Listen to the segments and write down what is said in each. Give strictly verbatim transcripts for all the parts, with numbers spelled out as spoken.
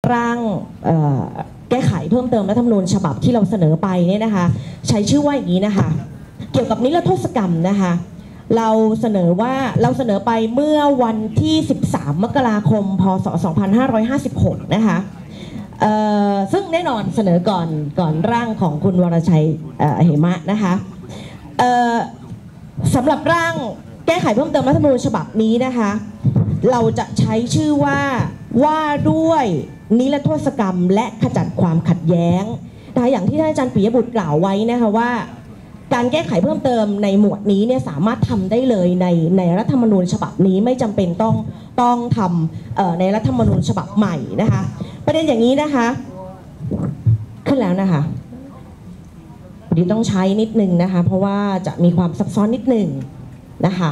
ร่างแก้ไขเพิ่มเติมรัฐธรรมนูญฉบับที่เราเสนอไปเนี่ยนะคะใช้ชื่อว่าอย่างนี้นะคะเกี่ยวกับนิรโทษกรรมนะคะเราเสนอว่าเราเสนอไปเมื่อวันที่สิบสามมกราคมพศสองพันห้าร้อยห้าสิบหกนะคะซึ่งแน่นอนเสนอก่อนก่อนร่างของคุณวรชัยเหมะนะคะสำหรับร่างแก้ไขเพิ่มเติมรัฐธรรมนูญฉบับนี้นะคะเราจะใช้ชื่อว่าว่าด้วยนิรโทษกรรมและขจัดความขัดแย้งนะคะอย่างที่ท่านอาจารย์ปิยบุตรกล่าวไว้นะคะว่าการแก้ไขเพิ่มเติมในหมวดนี้เนี่ยสามารถทำได้เลยในในรัฐธรรมนูญฉบับนี้ไม่จำเป็นต้องต้องทำในรัฐธรรมนูญฉบับใหม่นะคะประเด็นอย่างนี้นะคะขึ้นแล้วนะคะเดี๋ยวต้องใช้นิดนึงนะคะเพราะว่าจะมีความซับซ้อนนิดนึงนะคะ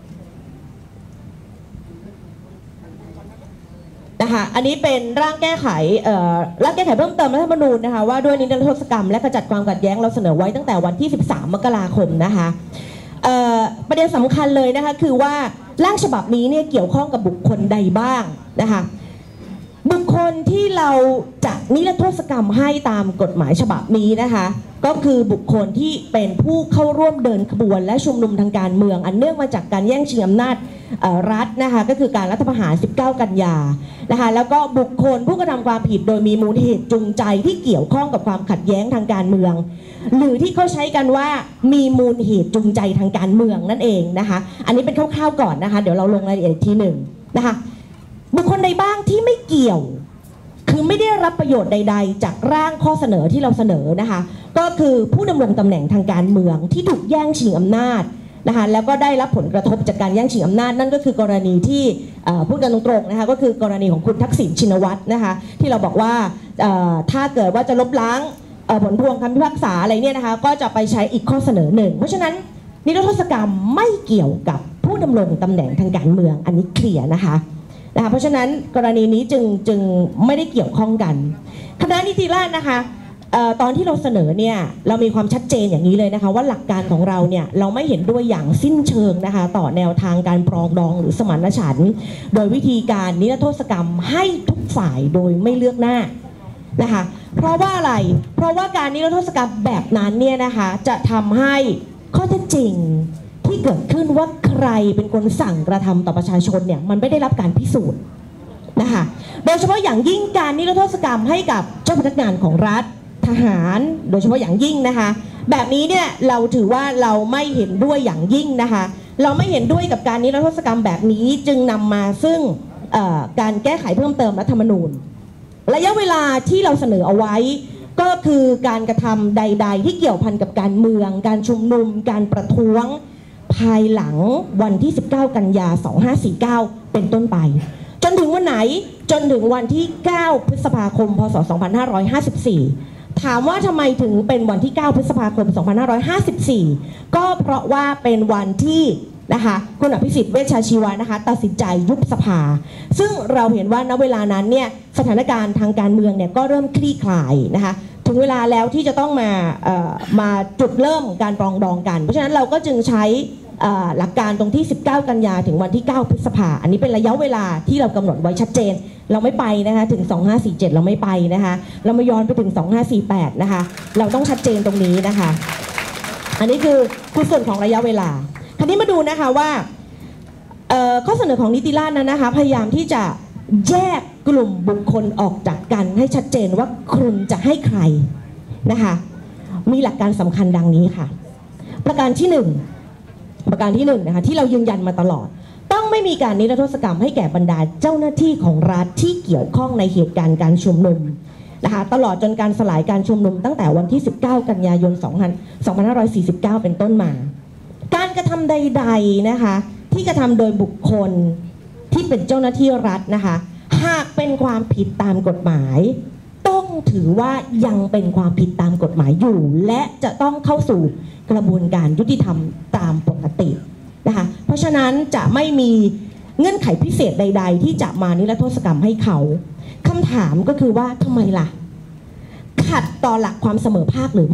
นะคะอันนี้เป็นร่างแก้ไขร่างแก้ไขเพิ่มเติมรัฐธรรมนูญนะคะว่าด้วยนิรโทษกรรมและขจัดความขัดแย้งเราเสนอไว้ตั้งแต่วันที่สิบสามมกราคมนะคะประเด็นสำคัญเลยนะคะคือว่าร่างฉบับนี้เนี่ยเกี่ยวข้องกับบุคคลใดบ้างนะคะบุคคลที่เราจะนิรโทษกรรมให้ตามกฎหมายฉบับนี้นะคะก็คือบุคคลที่เป็นผู้เข้าร่วมเดินขบวนและชุมนุมทางการเมืองอันเนื่องมาจากการแย่งชิงอำนาจรัฐนะคะก็คือการรัฐประหารสิบเก้ากันยานะคะแล้วก็บุคคลผู้กระทำความผิดโดยมีมูลเหตุจูงใจที่เกี่ยวข้องกับความขัดแย้งทางการเมืองหรือที่เขาใช้กันว่ามีมูลเหตุจูงใจทางการเมืองนั่นเองนะคะอันนี้เป็นคร่าวๆก่อนนะคะเดี๋ยวเราลงรายละเอียดอีกทีหนึ่งนะคะบุคคลใดบ้างที่ไม่เกี่ยวคือไม่ได้รับประโยชน์ใดๆจากร่างข้อเสนอที่เราเสนอนะคะก็คือผู้ดำรงตำแหน่งทางการเมืองที่ถูกแย่งชิงอำนาจนะคะแล้วก็ได้รับผลกระทบจากการแย่งชิงอำนาจนั่นก็คือกรณีที่พูดกันตรงๆนะคะก็คือกรณีของคุณทักษิณชินวัตรนะคะที่เราบอกว่าถ้าเกิดว่าจะลบล้างผลพวงคำพิพากษาอะไรเนี่ยนะคะก็จะไปใช้อีกข้อเสนอหนึ่งเพราะฉะนั้นนิรโทษกรรมไม่เกี่ยวกับผู้ดำรงตำแหน่งทางการเมืองอันนี้เคลียร์นะคะนะคะเพราะฉะนั้นกรณีนี้จึงจึงไม่ได้เกี่ยวข้องกันคณะนิติราษฎร์นะคะตอนที่เราเสนอเนี่ยเรามีความชัดเจนอย่างนี้เลยนะคะว่าหลักการของเราเนี่ยเราไม่เห็นด้วยอย่างสิ้นเชิงนะคะต่อแนวทางการปรองดองหรือสมานฉันท์โดยวิธีการนิรโทษกรรมให้ทุกฝ่ายโดยไม่เลือกหน้านะคะเพราะว่าอะไรเพราะว่าการนิรโทษกรรมแบบนั้นเนี่ยนะคะจะทำให้ข้อเท็จจริงที่เกิดขึ้นว่าใครเป็นคนสั่งกระทำต่อประชาชนเนี่ยมันไม่ได้รับการพิสูจน์นะคะโดยเฉพาะอย่างยิ่งการนิรโทษกรรมให้กับเจ้าพนักงานของรัฐทหารโดยเฉพาะอย่างยิ่งนะคะแบบนี้เนี่ยเราถือว่าเราไม่เห็นด้วยอย่างยิ่งนะคะเราไม่เห็นด้วยกับการนิรโทษกรรมแบบนี้จึงนำมาซึ่งการแก้ไขเพิ่มเติมรัฐธรรมนูญระยะเวลาที่เราเสนอเอาไว้ก็คือการกระทำใดๆที่เกี่ยวพันกับการเมืองการชุมนุมการประท้วงภายหลังวันที่สิบเก้ากันยาสองพันห้าร้อยสี่สิบเก้าเป็นต้นไปจนถึงวันไหนจนถึงวันที่เก้าพฤษภาคมพศสองพันห้าร้อยห้าสิบสี่ถามว่าทำไมถึงเป็นวันที่เก้าพฤษภาคมสองพันห้าร้อยห้าสิบสี่ก็เพราะว่าเป็นวันที่นะคะคุณอภิสิทธิ์เวชชาชีวะนะคะตัดสินใจยุบสภาซึ่งเราเห็นว่าณเวลานั้นเนี่ยสถานการณ์ทางการเมืองเนี่ยก็เริ่มคลี่คลายนะคะถึงเวลาแล้วที่จะต้องมามาจุดเริ่มการปรองดองกันเพราะฉะนั้นเราก็จึงใช้หลักการตรงที่สิบเก้ากันยาถึงวันที่เก้าพฤษภาอันนี้เป็นระยะเวลาที่เรากำหนดไว้ชัดเจนเราไม่ไปนะคะถึงสองพันห้าร้อยสี่สิบเจ็ดเราไม่ไปนะคะเราไม่ย้อนไปถึงสองพันห้าร้อยสี่สิบแปดนะคะเราต้องชัดเจนตรงนี้นะคะอันนี้คือคือส่วนของระยะเวลาคราวนี้มาดูนะคะว่าข้อเสนอของนิติราษฎร์นั้นนะคะพยายามที่จะแยกกลุ่มบุคคลออกจากกันให้ชัดเจนว่าคุณจะให้ใครนะคะมีหลักการสำคัญดังนี้ค่ะประการที่หนึ่งประการที่หนึ่งนะคะที่เรายืนยันมาตลอดต้องไม่มีการนิรโทษกรรมให้แก่บรรดาเจ้าหน้าที่ของรัฐที่เกี่ยวข้องในเหตุการณ์การชุมนุมนะคะตลอดจนการสลายการชุมนุมตั้งแต่วันที่สิบเก้ากันยายนสองพันห้าร้อยสี่สิบเก้าเป็นต้นมาการกระทำใดๆนะคะที่กระทำโดยบุคคลที่เป็นเจ้าหน้าที่รัฐนะคะหากเป็นความผิดตามกฎหมายต้องถือว่ายังเป็นความผิดตามกฎหมายอยู่และจะต้องเข้าสู่กระบวนการยุติธรรมตามปกตินะคะเพราะฉะนั้นจะไม่มีเงื่อนไขพิเศษใดๆที่จะมานิรโทษกรรมให้เขาคำถามก็คือว่าทำไมล่ะขัดต่อหลักความเสมอภาคหรือไม่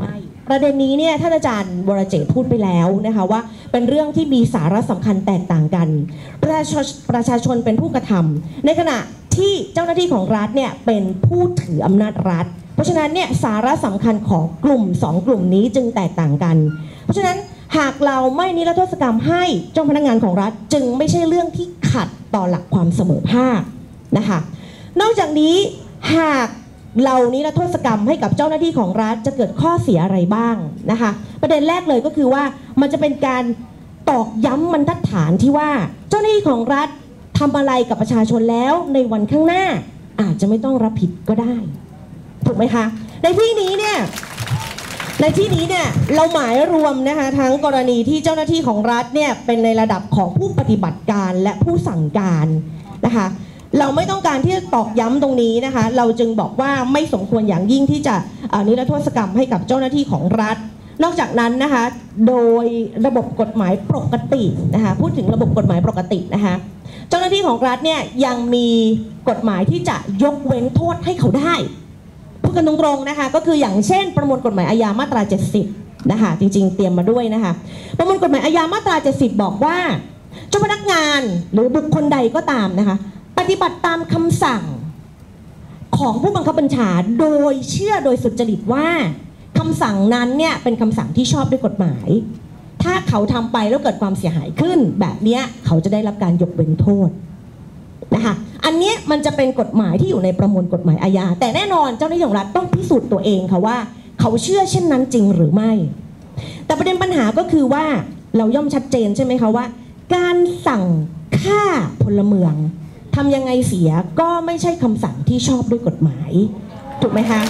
ประเด็นนี้เนี่ยท่านอาจารย์วรเจตน์พูดไปแล้วนะคะว่าเป็นเรื่องที่มีสาระสำคัญแตกต่างกันประชาประชาชนเป็นผู้กระทำในขณะที่เจ้าหน้าที่ของรัฐเนี่ยเป็นผู้ถืออำนาจรัฐเพราะฉะนั้นเนี่ยสาระสำคัญของกลุ่มสองกลุ่มนี้จึงแตกต่างกันเพราะฉะนั้นหากเราไม่นิรโทษกรรมให้เจ้าพนักงานของรัฐจึงไม่ใช่เรื่องที่ขัดต่อหลักความเสมอภาคนะคะนอกจากนี้หากเรานิรโทษกรรมให้กับเจ้าหน้าที่ของรัฐจะเกิดข้อเสียอะไรบ้างนะคะประเด็นแรกเลยก็คือว่ามันจะเป็นการตอกย้ำบรรทัดฐานที่ว่าเจ้าหน้าที่ของรัฐทำอะไรกับประชาชนแล้วในวันข้างหน้าอาจจะไม่ต้องรับผิดก็ได้ถูกไหมคะในที่นี้เนี่ยในที่นี้เนี่ยเราหมายรวมนะคะทั้งกรณีที่เจ้าหน้าที่ของรัฐเนี่ยเป็นในระดับของผู้ปฏิบัติการและผู้สั่งการนะคะเราไม่ต้องการที่จะตอกย้ำตรงนี้นะคะเราจึงบอกว่าไม่สมควรอย่างยิ่งที่จะนิรโทษกรรมให้กับเจ้าหน้าที่ของรัฐนอกจากนั้นนะคะโดยระบบกฎหมายปกตินะคะพูดถึงระบบกฎหมายปกตินะคะเจ้าหน้าที่ของรัฐเนี่ยยังมีกฎหมายที่จะยกเว้นโทษให้เขาได้พูดกันตรงๆนะคะก็คืออย่างเช่นประมวลกฎหมายอาญามาตราเจ็ดสิบนะคะจริงๆเตรียมมาด้วยนะคะประมวลกฎหมายอาญามาตราเจ็ดสิบบอกว่าเจ้าพนักงานหรือบุคคลใดก็ตามนะคะปฏิบัติตามคำสั่งของผู้บังคับบัญชาโดยเชื่อโดยสุจริตว่าคำสั่งนั้นเนี่ยเป็นคำสั่งที่ชอบด้วยกฎหมายถ้าเขาทำไปแล้วเกิดความเสียหายขึ้นแบบนี้เขาจะได้รับการยกเว้นโทษนะคะอันนี้มันจะเป็นกฎหมายที่อยู่ในประมวลกฎหมายอาญาแต่แน่นอนเจ้าหน้าที่ของรัฐต้องพิสูจน์ตัวเองค่ะว่าเขาเชื่อเช่นนั้นจริงหรือไม่แต่ประเด็นปัญหาก็คือว่าเราย่อมชัดเจนใช่ไหมคะว่าการสั่งฆ่าพลเมืองทำยังไงเสียก็ไม่ใช่คำสั่งที่ชอบด้วยกฎหมายถูกไหมคะ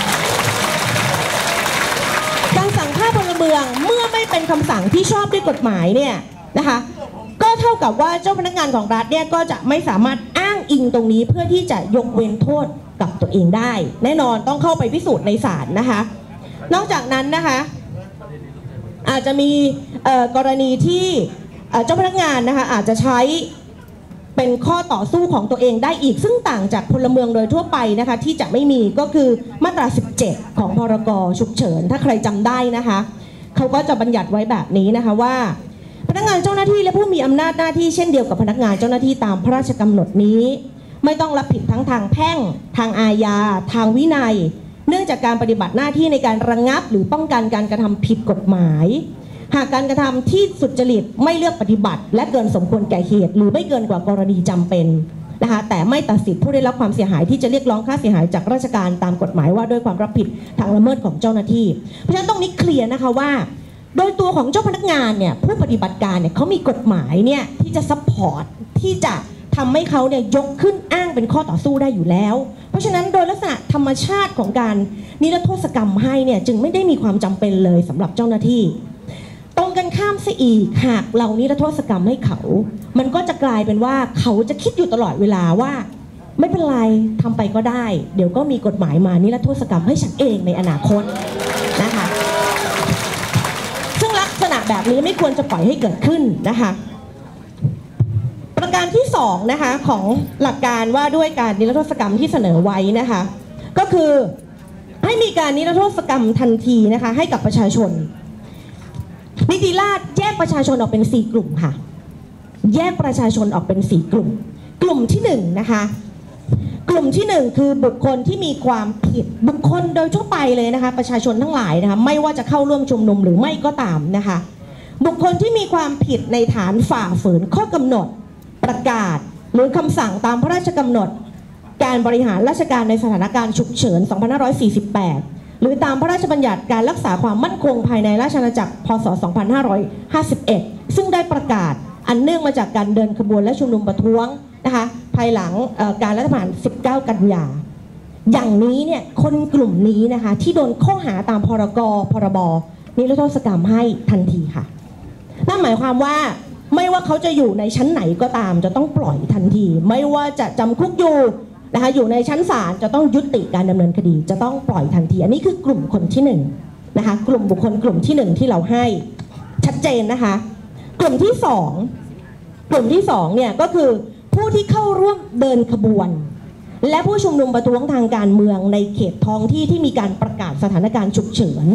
การสั่งฆ่าพลเมืองเมื่อไม่เป็นคำสั่งที่ชอบด้วยกฎหมายเนี่ยนะคะก็เท่ากับว่าเจ้าพนักงานของรัฐเนี่ยก็จะไม่สามารถอ้างอิงตรงนี้เพื่อที่จะยกเว้นโทษกับตัวเองได้แน่นอนต้องเข้าไปพิสูจน์ในศาลนะคะนอกจากนั้นนะคะอาจจะมีกรณีที่เจ้าพนักงานนะคะอาจจะใช้เป็นข้อต่อสู้ของตัวเองได้อีกซึ่งต่างจากพลเมืองโดยทั่วไปนะคะที่จะไม่มีก็คือมาตราสิบเจ็ดของพรกฉุกเฉินถ้าใครจำได้นะคะเขาก็จะบัญญัติไว้แบบนี้นะคะว่าพนักงานเจ้าหน้าที่และผู้มีอำนาจหน้าที่เช่นเดียวกับพนักงานเจ้าหน้าที่ตามพระราชกำหนดนี้ไม่ต้องรับผิดทั้งทางแพ่งทางอาญาทางวินัยเนื่องจากการปฏิบัติหน้าที่ในการระงับหรือป้องกันการกระทำผิดกฎหมายหากการกระทำที่สุจริตไม่เลือกปฏิบัติและเกินสมควรแก่เหตุหรือไม่เกินกว่ากรณีจำเป็นนะคะแต่ไม่ตัดสิทธิผู้ได้รับความเสียหายที่จะเรียกร้องค่าเสียหายจากราชการตามกฎหมายว่าด้วยความรับผิดทางละเมิดของเจ้าหน้าที่เพราะฉะนั้นตรงนี้เคลียร์นะคะว่าโดยตัวของเจ้าพนักงานเนี่ยผู้ปฏิบัติการเนี่ยเขามีกฎหมายเนี่ยที่จะซัพพอร์ตที่จะทำให้เขาเนี่ยยกขึ้นอ้างเป็นข้อต่อสู้ได้อยู่แล้วเพราะฉะนั้นโดยลักษณะธรรมชาติของการนิรโทษกรรมให้เนี่ยจึงไม่ได้มีความจำเป็นเลยสำหรับเจ้าหน้าที่ตรงกันข้ามซะอีกหากเรานิรโทษกรรมให้เขามันก็จะกลายเป็นว่าเขาจะคิดอยู่ตลอดเวลาว่าไม่เป็นไรทำไปก็ได้เดี๋ยวก็มีกฎหมายมานิรโทษกรรมให้ฉันเองในอนาคตนะคะซึ่งลักษณะแบบนี้ไม่ควรจะปล่อยให้เกิดขึ้นนะคะประการที่สองนะคะของหลักการว่าด้วยการนิรโทษกรรมที่เสนอไว้นะคะก็คือให้มีการนิรโทษกรรมทันทีนะคะให้กับประชาชนนิติราษฎร์แยกประชาชนออกเป็นสี่กลุ่มค่ะแยกประชาชนออกเป็นสี่กลุ่มกลุ่มที่หนึ่งนะคะกลุ่มที่หนึ่งคือบุคคลที่มีความผิดบุคคลโดยทั่วไปเลยนะคะประชาชนทั้งหลายนะคะไม่ว่าจะเข้าร่วมชุมนุมหรือไม่ก็ตามนะคะบุคคลที่มีความผิดในฐานฝ่าฝืนข้อกำหนดประกาศหรือคำสั่งตามพระราชกำหนดการบริหารราชการในสถานการณ์ฉุกเฉินสองพันห้าร้อยสี่สิบแปดหรือตามพระราชบัญญัติการรักษาความมั่นคงภายในราชอาณาจักรพ.ศ. สองพันห้าร้อยห้าสิบเอ็ดซึ่งได้ประกาศอันเนื่องมาจากการเดินขบวนและชุมนุมประท้วงนะคะภายหลังการรัฐประหารสิบเก้ากันยาอย่างนี้เนี่ยคนกลุ่มนี้นะคะที่โดนข้อหาตามพรกพรบนิรโทษกรรมให้ทันทีค่ะนั่นหมายความว่าไม่ว่าเขาจะอยู่ในชั้นไหนก็ตามจะต้องปล่อยทันทีไม่ว่าจะจำคุกอยู่นะคะอยู่ในชั้นศาลจะต้องยุติการดำเนินคดีจะต้องปล่อยทันทีอันนี้คือกลุ่มคนที่หนึ่งนะคะกลุ่มบุคคลกลุ่มที่หนึ่งที่เราให้ชัดเจนนะคะกลุ่มที่สองกลุ่มที่สองเนี่ยก็คือผู้ที่เข้าร่วมเดินขบวนและผู้ชุมนุมประท้วงทางการเมืองในเขตท้องที่ที่มีการประกาศสถานการณ์ฉุกเฉิน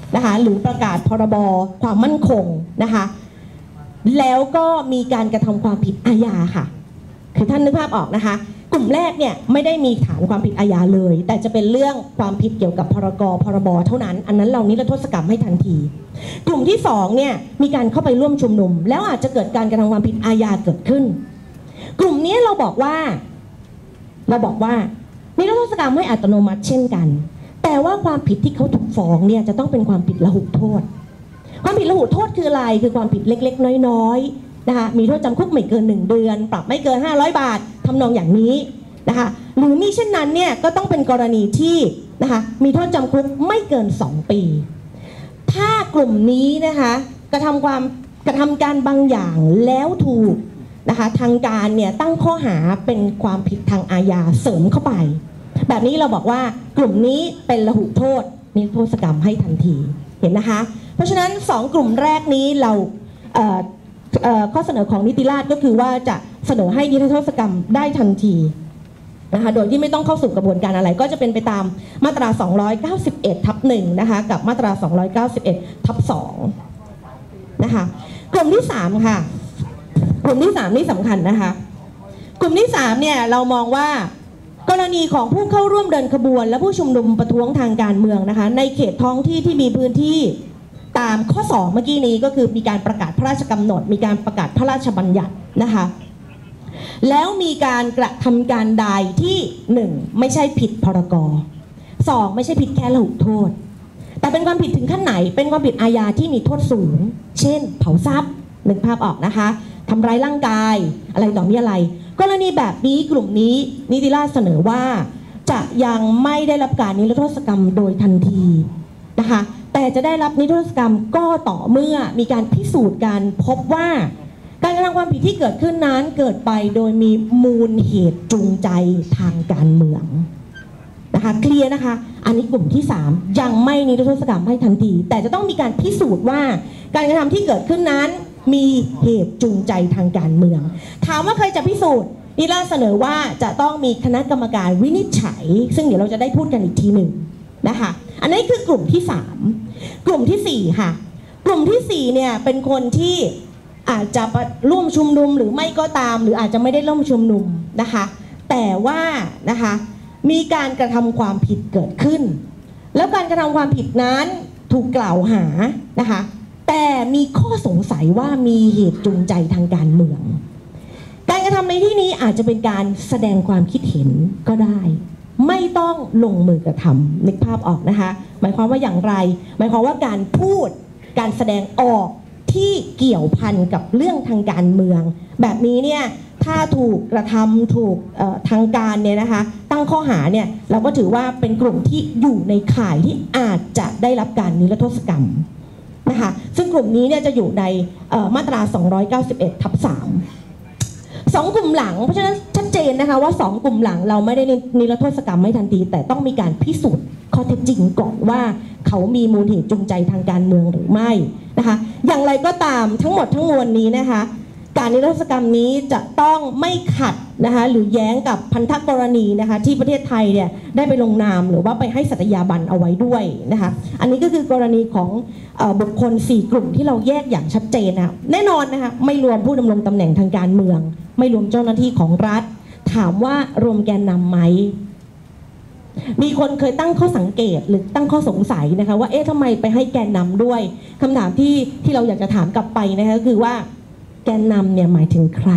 นะคะหรือประกาศพรบความมั่นคงนะคะแล้วก็มีการกระทำความผิดอาญาค่ะคือท่านนึกภาพออกนะคะกลุ่มแรกเนี่ยไม่ได้มีฐานความผิดอาญาเลยแต่จะเป็นเรื่องความผิดเกี่ยวกับพรกพรบเท่านั้นอันนั้นเรานิรโทษกรรมให้ทันทีกลุ่มที่สองเนี่ยมีการเข้าไปร่วมชุมนุมแล้วอาจจะเกิดการกระทำความผิดอาญาเกิดขึ้นกลุ่มนี้เราบอกว่าเราบอกว่านิรโทษกรรมให้อัตโนมัติเช่นกันแต่ว่าความผิดที่เขาถูกฟ้องเนี่ยจะต้องเป็นความผิดละหุโทษความผิดละหุโทษคืออะไรคือความผิดเล็กๆน้อยๆนะคะมีโทษจำคุกไม่เกินหนึ่งเดือนปรับไม่เกินห้าร้อยบาททำนองอย่างนี้นะคะหรือมิเช่นนั้นเนี่ยก็ต้องเป็นกรณีที่นะคะมีโทษจำคุกไม่เกินสองปีถ้ากลุ่มนี้นะคะกระทำความกระทำการบางอย่างแล้วถูกนะคะทางการเนี่ยตั้งข้อหาเป็นความผิดทางอาญาเสริมเข้าไปแบบนี้เราบอกว่ากลุ่มนี้เป็นละหุโทษนิรโทษกรรมให้ทันทีเห็นนะคะเพราะฉะนั้นสองกลุ่มแรกนี้เราเอ่อเอ่อข้อเสนอของนิติราษฎร์ก็คือว่าจะเสนอให้นิรโทษกรรมได้ทันทีนะคะโดยที่ไม่ต้องเข้าสู่กระบวนการอะไรก็จะเป็นไปตามมาตราสองร้อยเก้าสิบเอ็ดทับหนึ่งนะคะกับมาตราสองร้อยเก้าสิบเอ็ดทับสองนะคะกลุ่มที่สามค่ะกลุ่มที่สามนี่สำคัญนะคะกลุ่มที่สามเนี่ยเรามองว่ากรณีของผู้เข้าร่วมเดินขบวนและผู้ชุมนุมประท้วงทางการเมืองนะคะในเขตท้องที่ที่มีพื้นที่ตามข้อสองเมื่อกี้นี้ก็คือมีการประกาศพระราชกำหนดมีการประกาศพระราชบัญญัตินะคะแล้วมีการกระทำการใดที่หนึ่งไม่ใช่ผิดพรกสองไม่ใช่ผิดแค่ละหุโทษแต่เป็นความผิดถึงขั้นไหนเป็นความผิดอาญาที่มีโทษสูงเช่นเผาทรัพย์นึกภาพออกนะคะทำร้ายร่างกายอะไรต่อมีอะไรกรณีแบบนี้กลุ่มนี้นิติราษฎร์เสนอว่าจะยังไม่ได้รับการนิรโทษกรรมโดยทันทีนะคะแต่จะได้รับนิรโทษกรรมก็ต่อเมื่อมีการพิสูจน์กันพบว่าการกระทำความผิดที่เกิดขึ้นนั้นเกิดไปโดยมีมูลเหตุจูงใจทางการเมืองนะคะเคลียร์นะคะอันนี้กลุ่มที่สามยังไม่นิรโทษกรรมให้ทันทีแต่จะต้องมีการพิสูจน์ว่าการกระทำที่เกิดขึ้นนั้นมีเหตุจูงใจทางการเมืองถามว่าใครจะพิสูจน์นิติราษฎร์เสนอว่าจะต้องมีคณะกรรมการวินิจฉัยซึ่งเดี๋ยวเราจะได้พูดกันอีกทีหนึ่งนะคะอันนี้คือกลุ่มที่สามกลุ่มที่สี่ค่ะกลุ่มที่สี่เนี่ยเป็นคนที่อาจจะร่วมชุมนุมหรือไม่ก็ตามหรืออาจจะไม่ได้ร่วมชุมนุมนะคะแต่ว่านะคะมีการกระทำความผิดเกิดขึ้นแล้วการกระทำความผิดนั้นถูกกล่าวหานะคะแต่มีข้อสงสัยว่ามีเหตุจูงใจทางการเมืองการกระทำในที่นี้อาจจะเป็นการแสดงความคิดเห็นก็ได้ไม่ต้องลงมือกระทำนึกภาพออกนะคะหมายความว่าอย่างไรหมายความว่าการพูดการแสดงออกที่เกี่ยวพันกับเรื่องทางการเมืองแบบนี้เนี่ยถ้าถูกกระทำถูกทางการเนี่ยนะคะตั้งข้อหาเนี่ยเราก็ถือว่าเป็นกลุ่มที่อยู่ในข่ายที่อาจจะได้รับการนิรโทษกรรมนะคะซึ่งกลุ่มนี้เนี่ยจะอยู่ในมาตราสองร้อยเก้าสิบเอ็ดทับสามสองกลุ่มหลังเพราะฉะนั้นชัดเจนนะคะว่าสองกลุ่มหลังเราไม่ได้นิรโทษกรรมไม่ทันทีแต่ต้องมีการพิสูจน์ข้อเท็จจริงก่อนว่าเขามีมูลเหตุจูงใจทางการเมืองหรือไม่นะคะอย่างไรก็ตามทั้งหมดทั้งมวลนี้นะคะการนิรโทษกรรมนี้จะต้องไม่ขัดนะคะหรือแย้งกับพันธกรณีนะคะที่ประเทศไทยเนี่ยได้ไปลงนามหรือว่าไปให้สัตยาบันเอาไว้ด้วยนะคะอันนี้ก็คือกรณีของบุคคลสี่กลุ่มที่เราแยกอย่างชัดเจนนะแน่นอนนะคะไม่รวมผู้ดำรงตำแหน่งทางการเมืองไม่รวมเจ้าหน้าที่ของรัฐถามว่ารวมแกนนำไหมมีคนเคยตั้งข้อสังเกตหรือตั้งข้อสงสัยนะคะว่าเอ๊ะทำไมไปให้แกนนำด้วยคำถามที่ที่เราอยากจะถามกลับไปนะคะคือว่าแกนนำเนี่ยหมายถึงใคร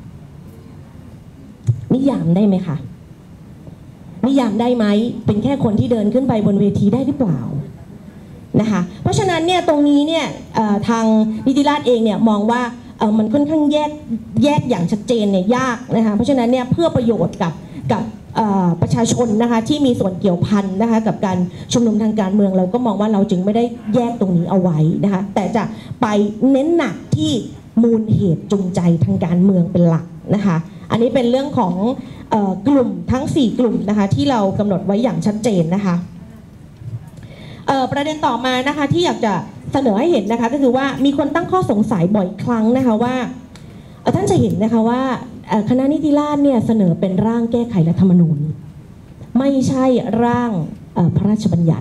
นิยามได้ไหมคะนิยามได้ไหมเป็นแค่คนที่เดินขึ้นไปบนเวทีได้หรือเปล่านะคะเพราะฉะนั้นเนี่ยตรงนี้เนี่ยทางนิติราษฎร์เองเนี่ยมองว่ามันค่อนข้างแยกแยกอย่างชัดเจนเนี่ยยากนะคะเพราะฉะนั้นเนี่ยเพื่อประโยชน์กับกับประชาชนนะคะที่มีส่วนเกี่ยวพันนะคะกับการชุมนุมทางการเมืองเราก็มองว่าเราจึงไม่ได้แยกตรงนี้เอาไว้นะคะแต่จะไปเน้นหนักที่มูลเหตุจูงใจทางการเมืองเป็นหลักนะคะอันนี้เป็นเรื่องของเอ่อกลุ่มทั้งสี่กลุ่มนะคะที่เรากำหนดไว้อย่างชัดเจนนะคะเอ่อประเด็นต่อมานะคะที่อยากจะเสนอให้เห็นนะคะก็คือว่ามีคนตั้งข้อสงสัยบ่อยครั้งนะคะว่าท่านจะเห็นนะคะว่าคณะนิติราษฎร์เนี่ยเสนอเป็นร่างแก้ไขรัฐธรรมนูญไม่ใช่ร่างพระราชบัญญัติ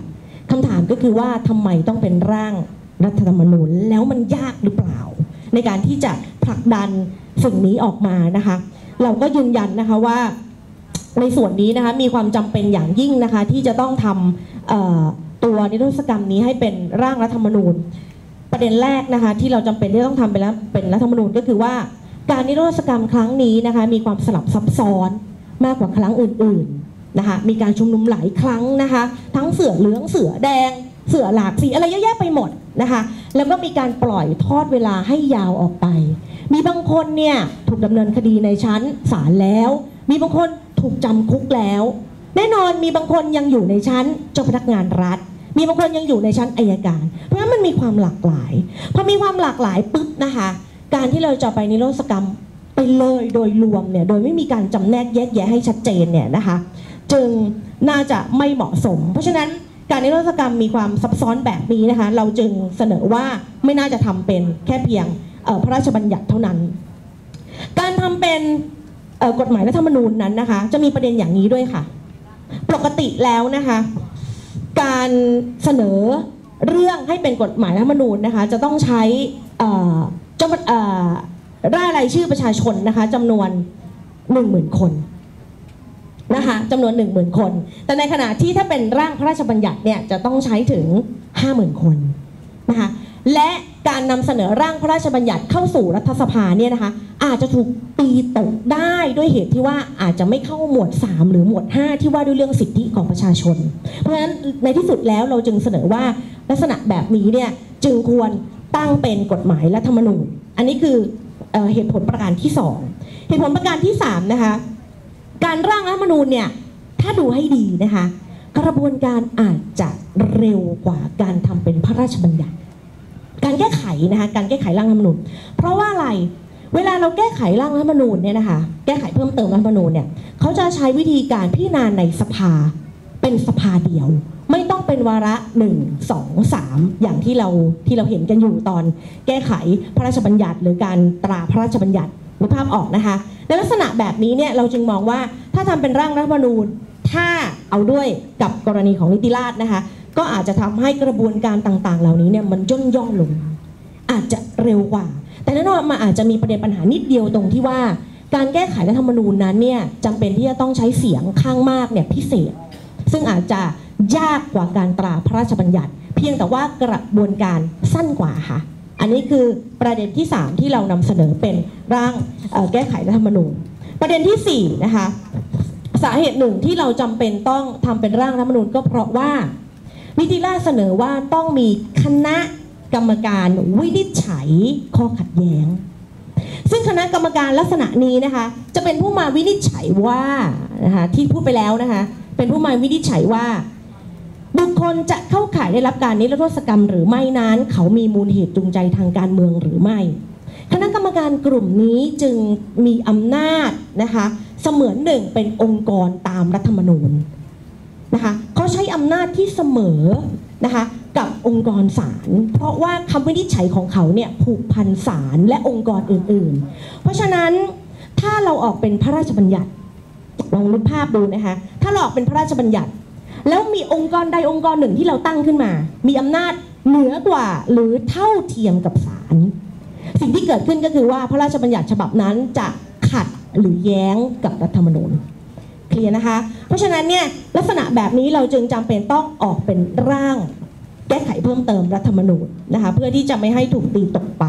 คำถามก็คือว่าทำไมต้องเป็นร่างรัฐธรรมนูญแล้วมันยากหรือเปล่าในการที่จะผลักดันสิ่งนี้ออกมานะคะเราก็ยืนยันนะคะว่าในส่วนนี้นะคะมีความจำเป็นอย่างยิ่งนะคะที่จะต้องทำตัวนิรโทษกรรมนี้ให้เป็นร่างรัฐธรรมนูญประเด็นแรกนะคะที่เราจำเป็นที่ต้องทำไปแล้วเป็นรัฐธรรมนูญก็คือว่าการนิรโทษกรรมครั้งนี้นะคะมีความสลับซับซ้อนมากกว่าครั้งอื่นๆนะคะมีการชุมนุมหลายครั้งนะคะทั้งเสือเหลืองเสือแดงเสือหลากสีอะไรเยอะแยะไปหมดนะคะแล้วก็มีการปล่อยทอดเวลาให้ยาวออกไปมีบางคนเนี่ยถูกดำเนินคดีในชั้นศาลแล้วมีบางคนถูกจำคุกแล้วแน่นอนมีบางคนยังอยู่ในชั้นเจ้าพนักงานรัฐมีบางคนยังอยู่ในชั้นอัยการเพราะฉะนั้นมันมีความหลากหลายพอมีความหลากหลายปุ๊บนะคะการที่เราจะไปนิรโทษกรรมไปเลยโดยรวมเนี่ยโดยไม่มีการจำแนกแยกแยะให้ชัดเจนเนี่ยนะคะจึงน่าจะไม่เหมาะสมเพราะฉะนั้นการนิรโทษกรรมมีความซับซ้อนแบบนี้นะคะเราจึงเสนอว่าไม่น่าจะทำเป็นแค่เพียงพระราชบัญญัติเท่านั้นการทำเป็นกฎหมายรัฐธรรมนูญนั้นนะคะจะมีประเด็นอย่างนี้ด้วยค่ะปกติแล้วนะคะการเสนอเรื่องให้เป็นกฎหมายรัฐธรรมนูญนะคะจะต้องใช้เจ้าร่ายรายชื่อประชาชนนะคะจำนวนหนึ่งหมื่นคนนะคะจำนวนหนึ่งหมื่นคนแต่ในขณะที่ถ้าเป็นร่างพระราชบัญญัติเนี่ยจะต้องใช้ถึงห้าหมื่นคนนะคะและการนำเสนอร่างพระราชบัญญัติเข้าสู่รัฐสภาเนี่ยนะคะอาจจะถูกตีตกได้ด้วยเหตุที่ว่าอาจจะไม่เข้าหมวดสามหรือหมวดห้าที่ว่าด้วยเรื่องสิทธิของประชาชนเพราะฉะนั้นในที่สุดแล้วเราจึงเสนอว่าลักษณะแบบนี้เนี่ยจึงควรตั้งเป็นกฎหมายรัฐธรรมนูญอันนี้คือเอ่อเหตุผลประการที่สองเหตุผลประการที่สามนะคะการร่างรัฐธรรมนูญเนี่ยถ้าดูให้ดีนะคะกระบวนการอาจจะเร็วกว่าการทำเป็นพระราชบัญญัติการแก้ไขนะคะการแก้ไขร่างรัฐธรรมนูญเพราะว่าอะไรเวลาเราแก้ไขร่างรัฐธรรมนูญเนี่ยนะคะแก้ไขเพิ่มเติมรัฐธรรมนูญเนี่ยเขาจะใช้วิธีการพิจารณาในสภาเป็นสภาเดียวไม่ต้องเป็นวาระหนึ่ง สอง สามอย่างที่เราที่เราเห็นกันอยู่ตอนแก้ไขพระราชบัญญัติหรือการตราพระราชบัญญัตินึกภาพออกนะคะในลักษณะแบบนี้เนี่ยเราจึงมองว่าถ้าทำเป็นร่างรัฐธรรมนูญถ้าเอาด้วยกับกรณีของนิติราษฎร์นะคะก็อาจจะทำให้กระบวนการต่างๆเหล่านี้เนี่ยมันย่นย่อลงอาจจะเร็วกว่าแต่แน่นอนมันอาจจะมีประเด็นปัญหานิดเดียวตรงที่ว่าการแก้ไขรัฐธรรมนูญนั้นเนี่ยจำเป็นที่จะต้องใช้เสียงข้างมากเนี่ยพิเศษซึ่งอาจจะยากกว่าการตราพระราชบัญญัติเพียงแต่ว่ากระบวนการสั้นกว่าค่ะอันนี้คือประเด็นที่สามที่เรานำเสนอเป็นร่างแก้ไขรัฐธรรมนูญประเด็นที่สี่นะคะสาเหตุหนึ่งที่เราจำเป็นต้องทำเป็นร่างรัฐธรรมนูญก็เพราะว่านิติราษฎร์เสนอว่าต้องมีคณะกรรมการวินิจฉัยข้อขัดแย้งซึ่งคณะกรรมการลักษณะนี้นะคะจะเป็นผู้มาวินิจฉัยว่านะคะที่พูดไปแล้วนะคะเป็นผู้มาวินิจฉัยว่าบุคคลจะเข้าข่ายได้รับการนิรโทษกรรมหรือไม่นั้นเขามีมูลเหตุจูงใจทางการเมืองหรือไม่คณะกรรมการกลุ่มนี้จึงมีอำนาจนะคะเสมือนหนึ่งเป็นองค์กรตามรัฐธรรมนูญนะคะเขาใช้อำนาจที่เสมอนะคะกับองค์กรศาลเพราะว่าคำวินิจฉัยของเขาเนี่ยผูกพันศาลและองค์กรอื่นๆเพราะฉะนั้นถ้าเราออกเป็นพระราชบัญญัติลองนึกภาพดูนะคะถ้าเราออกเป็นพระราชบัญญัติแล้วมีองค์กรใดองค์กรหนึ่งที่เราตั้งขึ้นมามีอำนาจเหนือกว่าหรือเท่าเทียมกับศาลสิ่งที่เกิดขึ้นก็คือว่าพระราชบัญญัติฉบับนั้นจะขัดหรือแย้งกับรัฐธรรมนูญเคลียร์นะคะเพราะฉะนั้นเนี่ยลักษณะแบบนี้เราจึงจำเป็นต้องออกเป็นร่างแก้ไขเพิ่มเติมรัฐธรรมนูญนะคะเพื่อที่จะไม่ให้ถูกตีตกไป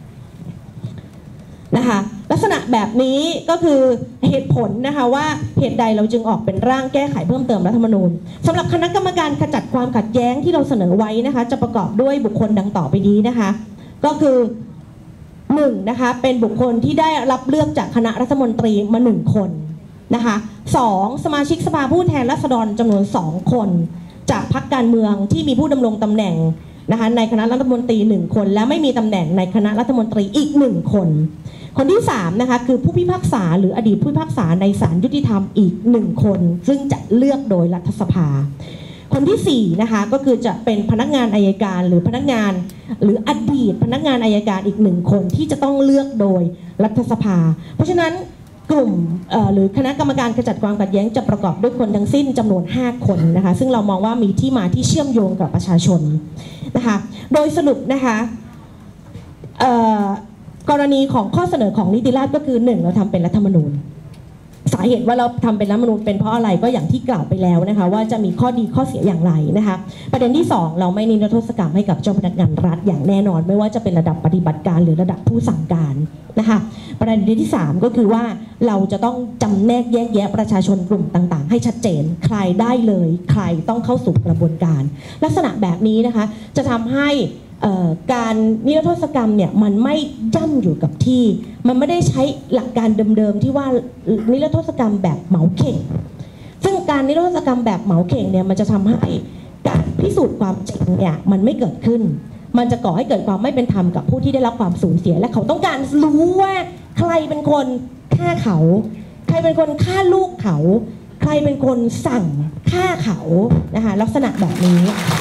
นะคะลักษณะแบบนี้ก็คือเหตุผลนะคะว่าเหตุใดเราจึงออกเป็นร่างแก้ไขเพิ่มเติมรัฐธรรมนูญสำหรับคณะกรรมการขจัดความขัดแย้งที่เราเสนอไว้นะคะจะประกอบด้วยบุคคลดังต่อไปนี้นะคะก็คือหนึ่งนะคะเป็นบุคคลที่ได้รับเลือกจากคณะรัฐมนตรีมาหนึ่งคนนะคะสองสมาชิกสภาผู้แทนราษฎรจำนวนสองคนจากพรรคการเมืองที่มีผู้ดำรงตำแหน่งนะคะในคณะรัฐมนตรีหนึ่งคนและไม่มีตำแหน่งในคณะรัฐมนตรีอีกหนึ่งคนคนที่สามนะคะคือผู้พิพากษาหรืออดีตผู้พิพากษาในศาลยุติธรรมอีกหนึ่งคนซึ่งจะเลือกโดยรัฐสภาคนที่สี่นะคะก็คือจะเป็นพนักงานอัยการหรือพนักงานหรืออดีตพนักงานอัยการอีกหนึ่งคนที่จะต้องเลือกโดยรัฐสภาเพราะฉะนั้นกลุ่มหรือคณะกรรมการขจัดความขัดแย้งจะประกอบด้วยคนทั้งสิ้นจำนวนห้าคนนะคะซึ่งเรามองว่ามีที่มาที่เชื่อมโยงกับประชาชนนะคะโดยสรุปนะคะกรณีของข้อเสนอของนิติราษฎร์ก็คือหนึ่งเราทำเป็นรัฐธรรมนูญสาเหตุว่าเราทำเป็นรัฐธรรมนูญเป็นเพราะอะไรก็อย่างที่กล่าวไปแล้วนะคะว่าจะมีข้อดีข้อเสียอย่างไรนะคะประเด็นที่สองเราไม่นิรโทษกรรมให้กับเจ้าพนักงานรัฐอย่างแน่นอนไม่ว่าจะเป็นระดับปฏิบัติการหรือระดับผู้สั่งการนะคะประเด็นที่สามก็คือว่าเราจะต้องจำแนกแยกแยะประชาชนกลุ่มต่างๆให้ชัดเจนใครได้เลยใครต้องเข้าสู่กระบวนการลักษณะแบบนี้นะคะจะทำให้การนิรโทษกรรมเนี่ยมันไม่ย่ำอยู่กับที่มันไม่ได้ใช้หลักการเดิมๆที่ว่านิรโทษกรรมแบบเหมาเข่งซึ่งการนิรโทษกรรมแบบเหมาเข่งเนี่ยมันจะทำให้การพิสูจน์ความจริงเนี่ยมันไม่เกิดขึ้นมันจะก่อให้เกิดความไม่เป็นธรรมกับผู้ที่ได้รับความสูญเสียและเขาต้องการรู้ว่าใครเป็นคนฆ่าเขาใครเป็นคนฆ่าลูกเขาใครเป็นคนสั่งฆ่าเขานะคะลักษณะแบบนี้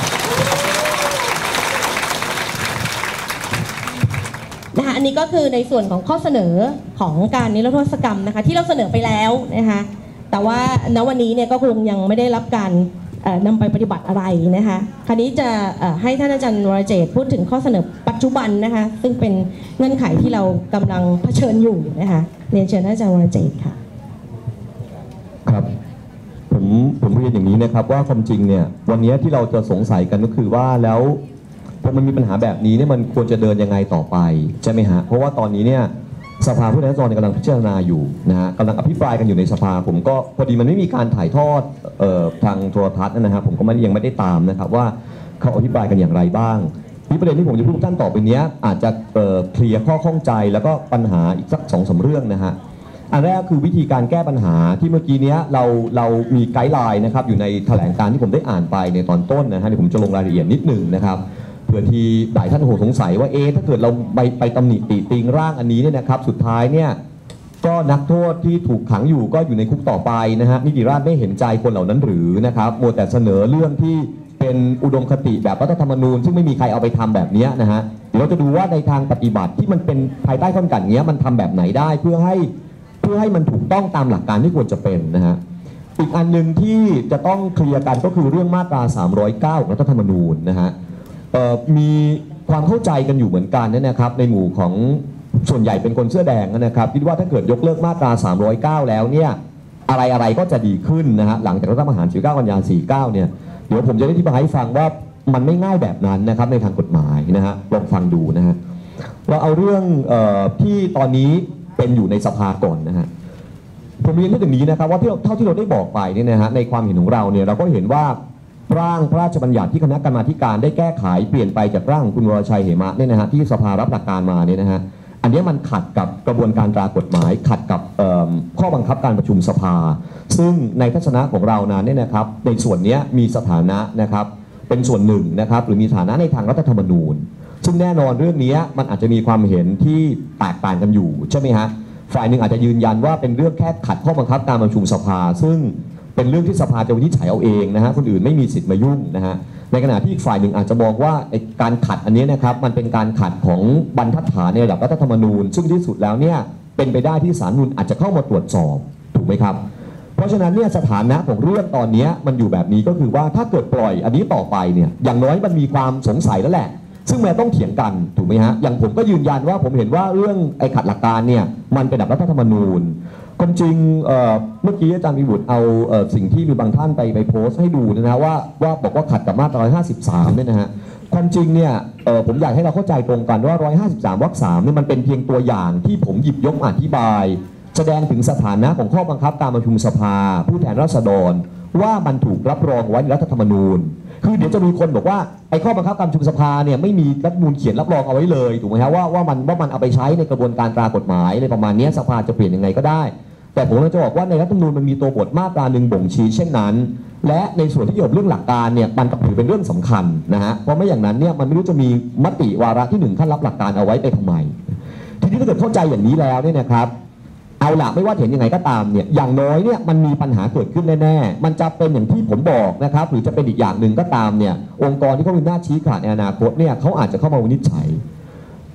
นะคะอันนี้ก็คือในส่วนของข้อเสนอของการนิรโทษกรรมนะคะที่เราเสนอไปแล้วนะคะแต่ว่าณวันนี้เนี่ยก็คงยังไม่ได้รับการนำไปปฏิบัติอะไรนะคะคราวนี้จะให้ท่านอาจารย์วรเจตน์พูดถึงข้อเสนอปัจจุบันนะคะซึ่งเป็นเงื่อนไขที่เรากำลังเผชิญอยู่นะคะเรียนเชิญท่านอาจารย์วรเจตน์ค่ะครับผมผมเรียนอย่างนี้นะครับว่าความจริงเนี่ยวันนี้ที่เราจะสงสัยกันก็คือว่าแล้วพอมันมีปัญหาแบบนี้เนี่ยมันควรจะเดินยังไงต่อไปใช่ไหมฮะเพราะว่าตอนนี้เนี่ยสภาผู้แทนราษฎรกำลังพิจารณาอยู่นะฮะกำลังอภิปรายกันอยู่ในสภาผมก็พอดีมันไม่มีการถ่ายทอดเอ่อทางโทรทัศน์นะฮะผมก็ไม่ยังไม่ได้ตามนะครับว่าเขาอภิปรายกันอย่างไรบ้างที่ประเด็นที่ผมจะพูดท่านต่อไปนี้อาจจะเอ่อเคลียร์ข้อข้องใจแล้วก็ปัญหาอีกสักสองสามเรื่องนะฮะอันแรกคือวิธีการแก้ปัญหาที่เมื่อกี้นี้เราเรามีไกด์ไลน์นะครับอยู่ในแถลงการณ์ที่ผมได้อ่านไปในตอนต้นนะฮะเดี๋ยวผมจะลงรายละเอียดนิดหนึ่งนะครับเผื่อทีหลายท่านคงสงสัยว่าเอ๊ะถ้าเกิดเราไปไปตำหนิติติงร่างอันนี้เนี่ยนะครับสุดท้ายเนี่ยก็นักโทษที่ถูกขังอยู่ก็อยู่ในคุกต่อไปนะฮะนิติราษฎร์ไม่เห็นใจคนเหล่านั้นหรือนะครับมัวแต่เสนอเรื่องที่เป็นอุดมคติแบบรัฐธรรมนูญซึ่งไม่มีใครเอาไปทำแบบนี้นะฮะเดี๋ยวเราจะดูว่าในทางปฏิบัติที่มันเป็นภายใต้ข้อจำกัดเนี้ยมันทำแบบไหนได้เพื่อให้เพื่อให้มันถูกต้องตามหลักการที่ควรจะเป็นนะฮะอีกอันหนึ่งที่จะต้องเคลียร์กันก็คือเรื่องมาตราสามร้อยเก้าของรัฐธรรมนูญนะฮะมีความเข้าใจกันอยู่เหมือนกันนะครับในหมู่ของส่วนใหญ่เป็นคนเสื้อแดงนะครับคิดว่าถ้าเกิดยกเลิกมาตราสามร้อยเก้าแล้วเนี่ยอะไรอะไรก็จะดีขึ้นนะฮะหลังจากรัฐประหารสี่สิบเก้ากันยายนสี่สิบเก้าเนี่ยเดี๋ยวผมจะได้อธิบายให้ฟังว่ามันไม่ง่ายแบบนั้นนะครับในทางกฎหมายนะฮะลองฟังดูนะฮะเราเอาเรื่องเอ่อที่ตอนนี้เป็นอยู่ในสภาก่อนนะฮะผมเรียนอย่างนี้นะครับว่าเท่าที่เราได้บอกไปเนี่ยนะฮะในความเห็นของเราเนี่ยเราก็เห็นว่าร่างพระราชบัญญัติที่คณะกรรมาธิการได้แก้ไขเปลี่ยนไปจากร่างคุณวรชัยเหมะเนี่ยนะฮะที่สภารับหลักการมาเนี่ยนะฮะอันนี้มันขัดกับกระบวนการตรากฎหมายขัดกับข้อบังคับการประชุมสภาซึ่งในทัศนะของเรานั้นเนี่ยนะครับในส่วนนี้มีสถานะนะครับเป็นส่วนหนึ่งนะครับหรือมีฐานะในทางรัฐธรรมนูญซึ่งแน่นอนเรื่องนี้มันอาจจะมีความเห็นที่แตกต่างกันอยู่ใช่ไหมฮะฝ่ายหนึ่งอาจจะยืนยันว่าเป็นเรื่องแค่ขัดข้อบังคับการประชุมสภาซึ่งเป็นเรื่องที่สภาจะวินิจฉัยเอาเองนะฮะคนอื่นไม่มีสิทธิ์มายุ่งนะฮะในขณะที่อีกฝ่ายหนึ่งอาจจะมองว่าการขัดอันนี้นะครับมันเป็นการขัดของบรรทัดฐานในระดับรัฐธรรมนูญซึ่งที่สุดแล้วเนี่ยเป็นไปได้ที่ศาลรัฐธรรมนูญอาจจะเข้ามาตรวจสอบถูกไหมครับเพราะฉะนั้นเนี่ยสถานะของเรื่องตอนนี้มันอยู่แบบนี้ก็คือว่าถ้าเกิดปล่อยอันนี้ต่อไปเนี่ยอย่างน้อยมันมีความสงสัยแล้วแหละซึ่งมันต้องเถียงกันถูกไหมฮะอย่างผมก็ยืนยันว่าผมเห็นว่าเรื่องไอ้ขัดหลักการเนี่ยมันเป็นระดับรัฐธรรมนูญความจริงเมื่อกี้อาจารย์วิบุตรเอาสิ่งที่มีบางท่านไปไปโพสต์ให้ดูนะฮะว่าว่าบอกว่าขัดกับมาตราหนึ่งร้อยห้าสิบสามเนี่ยนะฮะความจริงเนี่ยผมอยากให้เราเข้าใจตรงกันว่าหนึ่งร้อยห้าสิบสามวรรคสามเนี่ยมันเป็นเพียงตัวอย่างที่ผมหยิบยกอธิบายแสดงถึงสถานะของข้อบังคับการประชุมสภาผู้แทนราษฎรว่ามันถูกรับรองไว้ในรัฐธรรมนูญคือเดี๋ยวจะมีคนบอกว่าไอ้ข้อบังคับการประชุมสภาเนี่ยไม่มีรัฐธรรมนูญเขียนรับรองเอาไว้เลยถูกไหมฮะว่าว่ามันว่ามันเอาไปใช้ในกระบวนการตรากฎหมายอะไรประมาณนี้สภาจะเปลี่ยนยังไงก็ได้แต่ผมจะบอกว่าในรัฐธรรมนูญมันมีตัวบทมาตราหนึ่งบ่งชี้เช่นนั้นและในส่วนที่เกี่ยวกับเรื่องหลักการเนี่ยมันถือเป็นเรื่องสำคัญนะฮะเพราะไม่อย่างนั้นเนี่ยมันไม่รู้จะมีมติวาระที่หนึ่งขั้นรับหลักการเอาไว้ไปทำไมทีนี้ถ้าเกิดเข้าใจอย่างนี้แล้วเนี่ยนะครับเอาล่ะไม่ว่าเห็นยังไงก็ตามเนี่ยอย่างน้อยเนี่ยมันมีปัญหาเกิดขึ้นแน่ๆมันจะเป็นอย่างที่ผมบอกนะครับหรือจะเป็นอีกอย่างหนึ่งก็ตามเนี่ยองค์กรที่เขามีหน้าชี้ขาดในอนาคตเนี่ยเขาอาจจะเข้ามาวินิจฉัย ป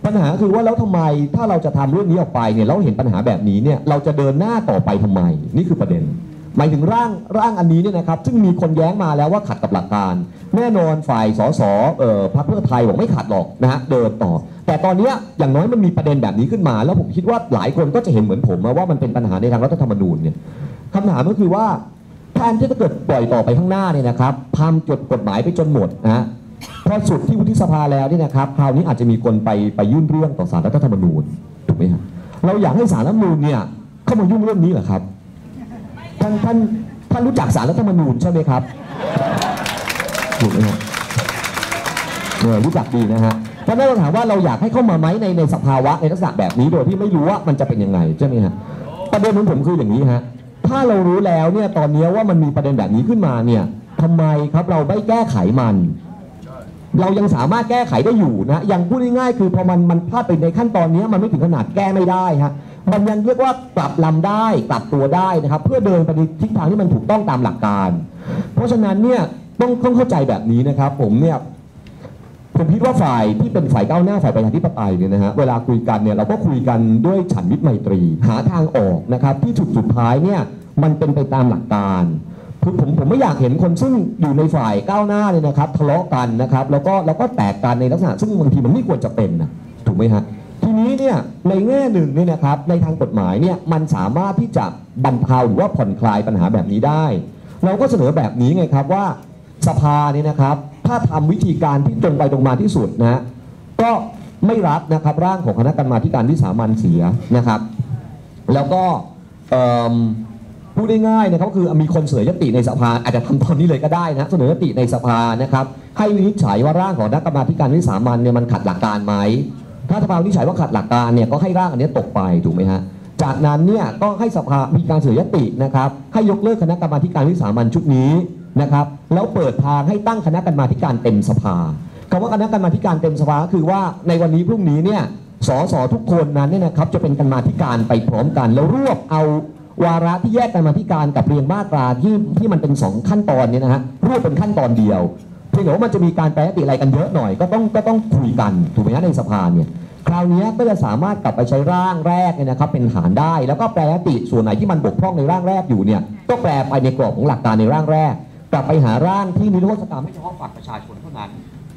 ปัญหาคือว่าแล้วทำไมถ้าเราจะทำเรื่องนี้ออกไปเนี่ยเราเห็นปัญหาแบบนี้เนี่ยเราจะเดินหน้าต่อไปทำไมนี่คือประเด็นหมายถึงร่างร่างอันนี้เนี่ยนะครับซึ่งมีคนแย้งมาแล้วว่าขัดกับหลักการแน่นอนฝ่ายสสเอ่อพรรคเพื่อไทยบอกไม่ขัดหรอกนะฮะเดินต่อแต่ตอนนี้อย่างน้อยมันมีประเด็นแบบนี้ขึ้นมาแล้วผมคิดว่าหลายคนก็จะเห็นเหมือนผมว่ามันเป็นปัญหาในทางรัฐธรรมนูญเนี่ยคำถามก็คือว่าแทนที่จะเกิดปล่อยต่อไปข้างหน้าเนี่ยนะครับทำจดกฎหมายไปจนหมดนะฮะพอสุดที่วุฒิสภาแล้วนี่นะครับคราวนี้อาจจะมีคนไปไปยื่นเรื่องต่อศาลรัฐธรรมนูญถูกไหมครับเราอยากให้ศาลรัฐธรรมนูญเนี่ยเข้ามายุ่งเรื่องนี้เหรอครับท่านท่านท่านรู้จักศาลรัฐธรรมนูญใช่ไหมครับถูกไหมครับเออรู้จักดีนะฮะเพราะนั่นเราถามว่าเราอยากให้เข้ามาไหมในในสภาวะในลักษณะแบบนี้โดยที่ไม่รู้ว่ามันจะเป็นยังไงใช่ไหมฮะประเด็นของผมคืออย่างนี้ฮะถ้าเรารู้แล้วเนี่ยตอนนี้ว่ามันมีประเด็นแบบนี้ขึ้นมาเนี่ยทำไมครับเราไม่แก้ไขมันเรายังสามารถแก้ไขได้อยู่นะอย่างพูดง่ายๆคือพอมันมันพลาดไปในขั้นตอนนี้มันไม่ถึงขนาดแก้ไม่ได้ฮะมันยังเรียกว่ากลับลำได้กลับตัวได้นะครับเพื่อเดินไปในทิศทางที่มันถูกต้องตามหลักการ เพราะฉะนั้นเนี่ยต้องต้องเข้าใจแบบนี้นะครับผมเนี่ยผมคิดว่าฝ่ายที่เป็นฝ่ายก้าวหน้าฝ่ายประชาธิปไตยเนี่ยนะฮะเวลาคุยกันเนี่ยเราก็คุยกันด้วยฉันมิตรไมตรีหาทางออกนะครับที่สุดสุดท้ายเนี่ยมันเป็นไปตามหลักการคือผมผมไม่อยากเห็นคนซึ่งอยู่ในฝ่ายก้าวหน้าเนี่ยนะครับทะเลาะกันนะครับแล้วก็แล้วก็แตกกันในลักษณะซึ่งบางทีมันไม่ควรจะเป็นนะถูกไหมฮะทีนี้เนี่ยในแง่หนึ่งเนี่ยนะครับในทางกฎหมายเนี่ยมันสามารถที่จะบรรเทาหรือว่าผ่อนคลายปัญหาแบบนี้ได้เราก็เสนอแบบนี้ไงครับว่าสภาเนี่ยนะครับถ้าทำวิธีการที่ตรงไปตรงมาที่สุดนะก็ไม่รับนะครับร่างของคณะกรรมาธิการวิสามัญเสียนะครับแล้วก็พูดง่ายๆนะครับคือมีคนเสนอยติในสภาอาจจะทำตอนนี้เลยก็ได้นะเสนอยติในสภานะครับให้วินิจฉัยว่าร่างของคณะกรรมาธิการวิสามัญเนี่ยมันขัดหลักการไหมถ้าสภาวินิจฉัยว่าขัดหลักการเนี่ยก็ให้ร่างอันนี้ตกไปถูกไหมฮะจากนั้นเนี่ยก็ให้สภามีการเสนอยตินะครับให้ยกเลิกคณะกรรมาธิการวิสามัญชุดนี้นะครับแล้วเปิดทางให้ตั้งคณะกรรมาธิการเต็มสภาคำว่าคณะกรรมาธิการเต็มสภาคือว่าในวันนี้พรุ่งนี้เนี่ยสสทุกคนนั้นเนี่ยนะครับจะเป็นกรรมาธิการไปพร้อมกันแล้วรวบเอาวาระที่แยกกรรมาธิการกับเรียงมาตราที่ที่มันเป็นสองขั้นตอนเนี่ยนะฮะรวบเป็นขั้นตอนเดียวเพียงแต่ว่ามันจะมีการแปรยติอะไรกันเยอะหน่อยก็ต้องก็ต้องคุยกันถูกไหมฮะในสภาเนี่ยคราวนี้ก็จะสามารถกลับไปใช้ร่างแรกเนี่ยนะครับเป็นฐานได้แล้วก็แปรยติส่วนไหนที่มันบกพร่องในร่างแรกอยู่เนี่ยก็แปรไปในกรอบของหลักการในร่างแรกกลับไปหาร่างที่นิรโทษกรรมให้เฉพาะฝ่ายประชาชนเท่านั้น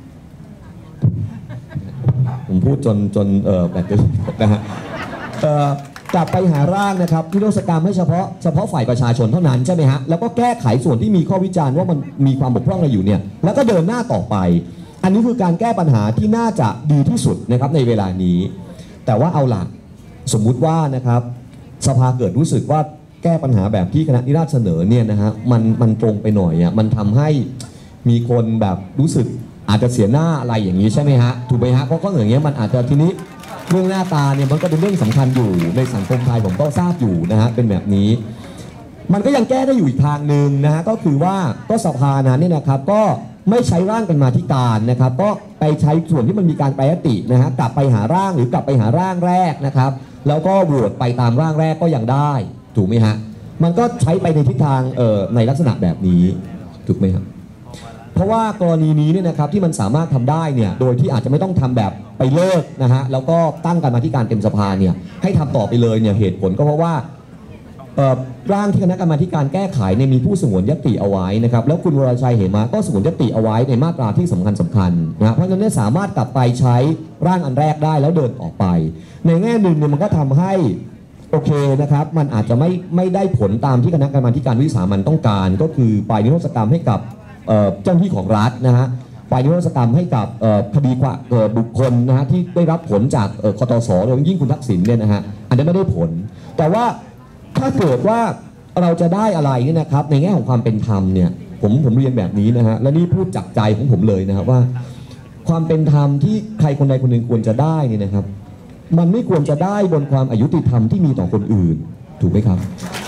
ผมพูดจนจนเออแบบนะฮะเอ่อกลับไปหาร่างนะครับนิรโทษกรรมให้เฉพาะเฉพาะฝ่ายประชาชนเท่านั้นใช่ไหมฮะแล้วก็แก้ไขส่วนที่มีข้อวิจารณ์ว่ามันมีความบกพร่องอะไรอยู่เนี่ยแล้วก็เดินหน้าต่อไปอันนี้คือการแก้ปัญหาที่น่าจะดีที่สุดนะครับในเวลานี้แต่ว่าเอาหลักสมมุติว่านะครับสภาเกิดรู้สึกว่าแก้ปัญหาแบบที่คณะนิราศเสนอเนี่ยนะฮะมันมันตรงไปหน่อยอ่ะมันทำให้มีคนแบบรู้สึกอาจจะเสียหน้าอะไรอย่างนี้ใช่ไหมฮะถูกไหมฮะเพราะก็อย่างเงี้ยมันอาจจะทีนี้เรื่องหน้าตาเนี่ยมันก็เป็นเรื่องสำคัญอยู่ในสังคมไทยผมก็ทราบอยู่นะฮะเป็นแบบนี้มันก็ยังแก้ได้อยู่อีกทางหนึ่งนะฮะก็คือว่าก็สภานั้นเนี่ยนะครับก็ไม่ใช้ร่างกรรมาธิการนะครับก็ไปใช้ส่วนที่มันมีการแปรยตินะฮะกลับไปหาร่างหรือกลับไปหาร่างแรกนะครับแล้วก็โหวตไปตามร่างแรกก็ยังได้ถูกไหมฮะมันก็ใช้ไปในทิศทางเอ่อในลักษณะแบบนี้ถูกไหมครับเพราะว่ากรณีนี้เนี่ยนะครับที่มันสามารถทำได้เนี่ยโดยที่อาจจะไม่ต้องทำแบบไปเลิกนะฮะแล้วก็ตั้งกรรมาธิการเต็มสภาเนี่ยให้ทำต่อไปเลยเนี่ยเหตุผลก็เพราะว่าร่างที่คณะกรรมาธิการแก้ไขเนี่ยมีผู้สงวนยติเอาไว้นะครับแล้วคุณวรชัยเหมะก็สงวนยติเอาไว้ในมาตราที่สำคัญสำคัญนะเพราะฉะนั้นสามารถกลับไปใช้ร่างอันแรกได้แล้วเดินต่อไปในแง่หนึ่งเนี่ยมันก็ทำให้โอเคนะครับมันอาจจะไม่ไม่ได้ผลตามที่คณะกรรมาธิการวิสามัญต้องการก็คือไปนิรโทษกรรมให้กับเจ้าหน้าที่ของรัฐนะฮะไปนิรโทษกรรมให้กับคดีความบุคคลนะฮะที่ได้รับผลจากคตสโดยยิ่งคุณทักษิณเนี่ยนะฮะอันนี้ไม่ได้ผลแต่ว่าถ้าเกิดว่าเราจะได้อะไรเนี่ยนะครับในแง่ของความเป็นธรรมเนี่ยผมผมเรียนแบบนี้นะฮะและนี่พูดจากใจของผมเลยนะครับว่าความเป็นธรรมที่ใครคนใดคนหนึ่งควรจะได้เนี่ยนะครับมันไม่ควรจะได้บนความอายุติธรรมที่มีต่อคนอื่นถูกไหมครับ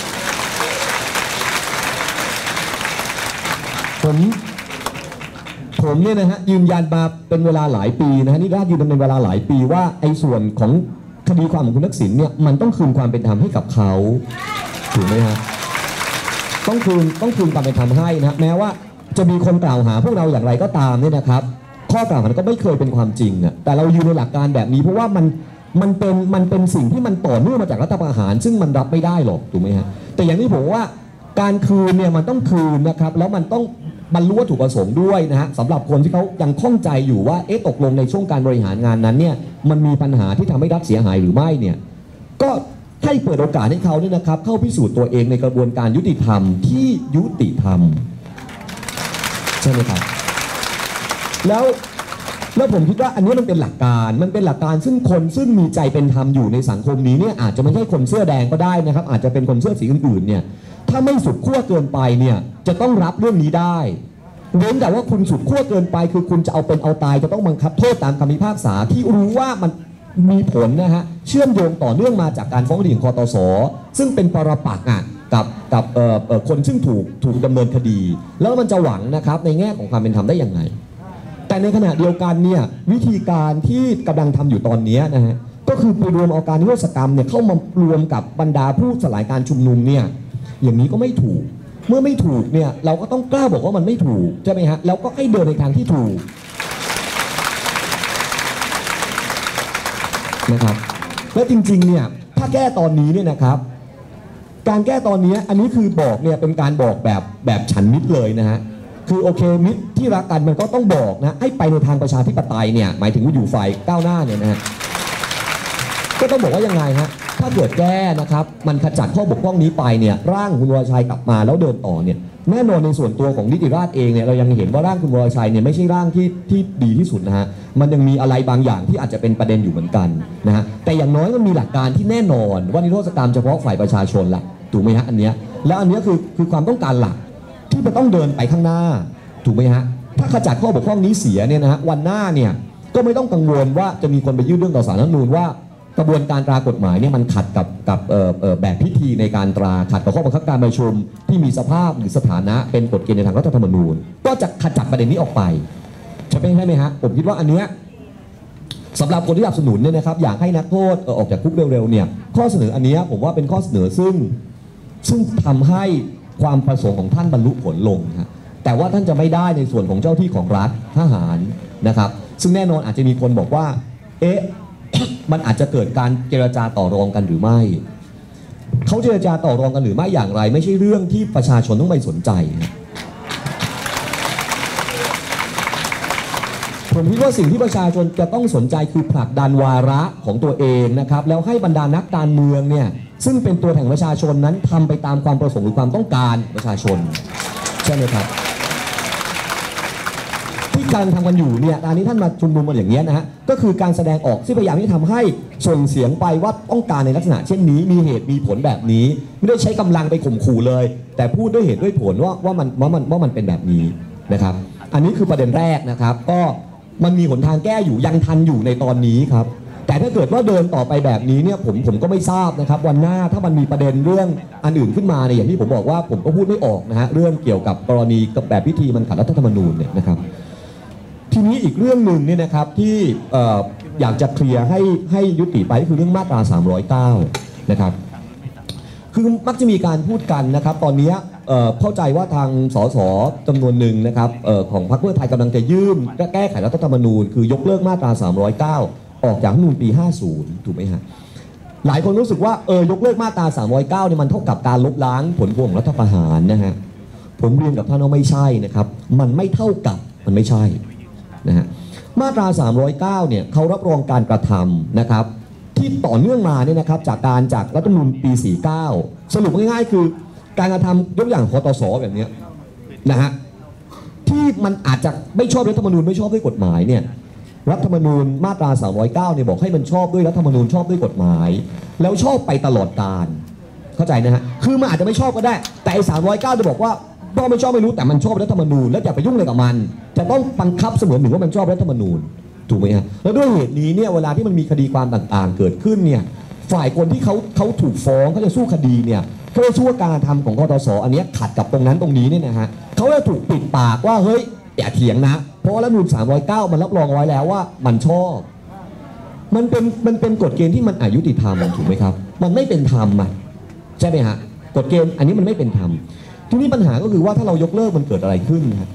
ผมผมเนี่ยนะฮะยืนยันมาเป็นเวลาหลายปีนะฮะนี่ได้ยืนยันเป็นเวลาหลายปีว่าไอ้ส่วนของคดีความของคุณทักษิณเนี่ยมันต้องคืนความเป็นธรรมให้กับเขาถูกไหมฮะต้องคืนต้องคืนความเป็นธรรมให้นะแม้ว่าจะมีคนกล่าวหาพวกเราอย่างไรก็ตามเนี่ยนะครับขข้อกล่าวหาก็ไม่เคยเป็นความจริงอ่ะแต่เรายืนในหลักการแบบนี้เพราะว่ามันมันเป็นมันเป็นสิ่งที่มันต่อเนื่องมาจากรัฐประหารซึ่งมันรับไม่ได้หรอกถูกไหมฮะแต่อย่างที่ผมว่าการคืนเนี่ยมันต้องคืนนะครับแล้วมันต้องบรรลุวัตถุประสงค์ด้วยนะฮะสำหรับคนที่เขายังข้องใจอยู่ว่าเอ๊ะตกลงในช่วงการบริหารงานนั้นเนี่ยมันมีปัญหาที่ทำให้รัฐเสียหายหรือไม่เนี่ยก็ให้เปิดโอกาสให้เขาเนี่ยนะครับเข้าพิสูจน์ตัวเองในกระบวนการยุติธรรมที่ยุติธรรมใช่ไหมครับแล้วแล้วผมคิดว่าอันนี้มันเป็นหลักการมันเป็นหลักการซึ่งคนซึ่งมีใจเป็นธรรมอยู่ในสังคมนี้เนี่ยอาจจะไม่ใช่คนเสื้อแดงก็ได้นะครับอาจจะเป็นคนเสื้อสีอื่นๆเนี่ยถ้าไม่สุดขั้วเกินไปเนี่ยจะต้องรับเรื่องนี้ได้เว้นแต่ว่าคุณสุดขั้วเกินไปคือคุณจะเอาเป็นเอาตายจะต้องบังคับโทษตามคำพิพากษาที่รู้ว่ามันมีผลนะฮะเชื่อมโยงต่อเนื่องมาจากการฟ้องคดีของคตส.ซึ่งเป็นปรปักษ์อ่ะกับกับเอ่อเอ่อคนซึ่งถูกถูกดำเนินคดี แล้วมันจะหวังนะครับในแง่ของความเป็นธรรมได้ยังไงแต่ในขณะเดียวกันเนี่ยวิธีการที่กำลังทำอยู่ตอนนี้นะฮะก็คือไปรวมเอาการนิรโทษกรรมเนี่ยเข้ามารวมกับบรรดาผู้สลายการชุมนุมเนี่ยอย่างนี้ก็ไม่ถูกเมื่อไม่ถูกเนี่ยเราก็ต้องกล้าบอกว่ามันไม่ถูกใช่ไหมฮะแล้วก็ให้เดินในทางที่ถูกนะครับและจริงๆเนี่ยถ้าแก้ตอนนี้เนี่ยนะครับการแก้ตอนนี้อันนี้คือบอกเนี่ยเป็นการบอกแบบแบบฉันมิตรเลยนะฮะคือโอเคมิตรที่รักกันมันก็ต้องบอกนะให้ไปในทางประชาธิปไตยเนี่ยหมายถึงว่าอยู่ฝ่ายก้าวหน้าเนี่ยนะฮะก็ต้องบอกว่ายังไงฮะถ้าเกิดแก้นะครับมันขจัดข้อบกพร่องนี้ไปเนี่ยร่างคุณวรชัยกลับมาแล้วเดินต่อเนี่ยแน่นอนในส่วนตัวของนิติราษฎร์เองเนี่ยเรายังเห็นว่าร่างคุณวรชัยเนี่ยไม่ใช่ร่างที่ที่ดีที่สุดนะฮะมันยังมีอะไรบางอย่างที่อาจจะเป็นประเด็นอยู่เหมือนกันนะฮะแต่อย่างน้อยมันมีหลักการที่แน่นอนว่านิรโทษกรรมเฉพาะฝ่ายประชาชนละถูกไหมฮะอันเนี้ยแล้วอันเนี้ยคือคือความต้องการหลักที่จะต้องเดินไปข้างหน้าถูกไหมฮะถ้าขจัดข้อบกพร่องนี้เสียเนี่ยนะฮะวันหน้าเนี่ยก็ไม่ต้องกังวลว่าจะมีคนไปยื่นเรื่องต่อศาลรัฐธรรมนูญว่ากระบวนการตรากฎหมายเนี่ยมันขัดกับกับเอ่อเอ่อแบบพิธีในการตราขัดกับข้อบังคับการประชุมที่มีสภาพหรือสถานะเป็นกฎเกณฑ์ในทางรัฐธรรมนูญก็จะขจัดประเด็นนี้ออกไปใช่ไหมใช่ไหมฮะผมคิดว่าอันเนี้ยสำหรับคนที่สนับสนุนเนี่ยนะครับอยากให้นักโทษออกจากคุกเร็วๆเนี่ยข้อเสนออันเนี้ยผมว่าเป็นข้อเสนอซึ่งซึ่งทำให้ความประสงค์ของท่านบรรลุผลลงฮะแต่ว่าท่านจะไม่ได้ในส่วนของเจ้าที่ของรัฐทหารนะครับซึ่งแน่นอนอาจจะมีคนบอกว่าเอ๊ะ มันอาจจะเกิดการเจรจาต่อรองกันหรือไม่เขาเจรจาต่อรองกันหรือไม่อย่างไรไม่ใช่เรื่องที่ประชาชนต้องไปสนใจผมคิดว่าสิ่งที่ประชาชนจะต้องสนใจคือผลักดันวาระของตัวเองนะครับแล้วให้บรรดานักการเมืองเนี่ยซึ่งเป็นตัวแทนประชาชนนั้นทำไปตามความประสงค์หรือความต้องการประชาชนใช่ไหมครับที่การทำกันอยู่เนี่ยตอนนี้ท่านมาชุมนุมกันอย่างเงี้ยนะฮะก็คือการแสดงออกที่พยายามที่ทำให้ส่งเสียงไปว่าต้องการในลักษณะเช่นนี้มีเหตุมีผลแบบนี้ไม่ได้ใช้กำลังไปข่มขู่เลยแต่พูดด้วยเหตุด้วยผลว่าว่ามันว่ามันว่ามันเป็นแบบนี้นะครับอันนี้คือประเด็นแรกนะครับก็มันมีหนทางแก้อยู่ยังทันอยู่ในตอนนี้ครับแต่ถ้าเกิดว่าเดินต่อไปแบบนี้เนี่ยผมผมก็ไม่ทราบนะครับวันหน้าถ้ามันมีประเด็นเรื่องอันอื่นขึ้นมาเนี่ยอย่างที่ผมบอกว่าผมก็พูดไม่ออกนะฮะเรื่องเกี่ยวกับกรณีกับแบบพิธีมันขัดรัฐธรรมนูญเนี่ยนะครับทีนี้อีกเรื่องหนึ่งเนี่ยนะครับที่อยากจะเคลียร์ให้ให้ยุติไปก็คือเรื่องมาตราสามร้อยเก้านะครับคือมักจะมีการพูดกันนะครับตอนนี้เข้าใจว่าทางสสจำนวนหนึ่งนะครับของพรรคเพื่อไทยกำลังจะยื่นแก้ไขรัฐธรรมนูญคือยกเลิกมาตราสามร้อยเก้าออกจากรัฐธรรมนูญปีห้าสิบถูกไหมฮะหลายคนรู้สึกว่าเออยกเลิกมาตราสามร้อยเก้าเนี่ยมันเท่ากับการลบล้างผลพวงของรัฐประหารนะฮะผมเรียนกับท่านว่าไม่ใช่นะครับมันไม่เท่ากับมันไม่ใช่นะฮะมาตราสามร้อยเก้าเนี่ยเขารับรองการกระทำนะครับที่ต่อเนื่องมาเนี่ยนะครับจากการจากรัฐธรรมนูญปีสี่สิบเก้าสรุปง่ายๆคือการกระทำยกอย่างคตสแบบนี้นะฮะที่มันอาจจะไม่ชอบรัฐธรรมนูญไม่ชอบด้วยกฎหมายเนี่ยรัฐธรรมนูญมาตราสามร้อยเก้าเนี่ยบอกให้มันชอบด้วยรัฐธรรมนูญชอบด้วยกฎหมายแล้วชอบไปตลอดกาลเข้าใจนะฮะคือมันอาจจะไม่ชอบก็ได้แต่ไอ้สามร้อยเก้าจะบอกว่าพ่อไม่ชอบไม่รู้แต่มันชอบรัฐธรรมนูญแล้วอย่าไปยุ่งอะไรกับมันจะต้องบังคับเสมือนหนึ่งว่ามันชอบรัฐธรรมนูญถูกไหมฮะแล้วด้วยเหตุนี้เนี่ยเวลาที่มันมีคดีความต่างๆเกิดขึ้นเนี่ยฝ่ายคนที่เขาเขาถูกฟ้องเขาจะสู้คดีเนี่ยเขาจะสู้การทำของคตสอันนี้ขัดกับตรงนั้นตรงนี้เนี่ยนะฮะเขาจะถูกปิดปากว่าเฮ้ยอย่าเถียงนะเพราะว่ารัฐธรรมนูญสามร้อยเก้ามันรับรองไว้แล้วว่ามันชอบมันเป็นมันเป็นกฎเกณฑ์ที่มันอายุติธรรมถูกไหมครับมันไม่เป็นธรรมอ่ะใช่ไหมฮะกฎเกณฑ์อันนี้มันไม่เป็นธรรมทีนี้ปัญหาก็คือว่าถ้าเรายกเลิกมันเกิดอะไรขึ้นครับ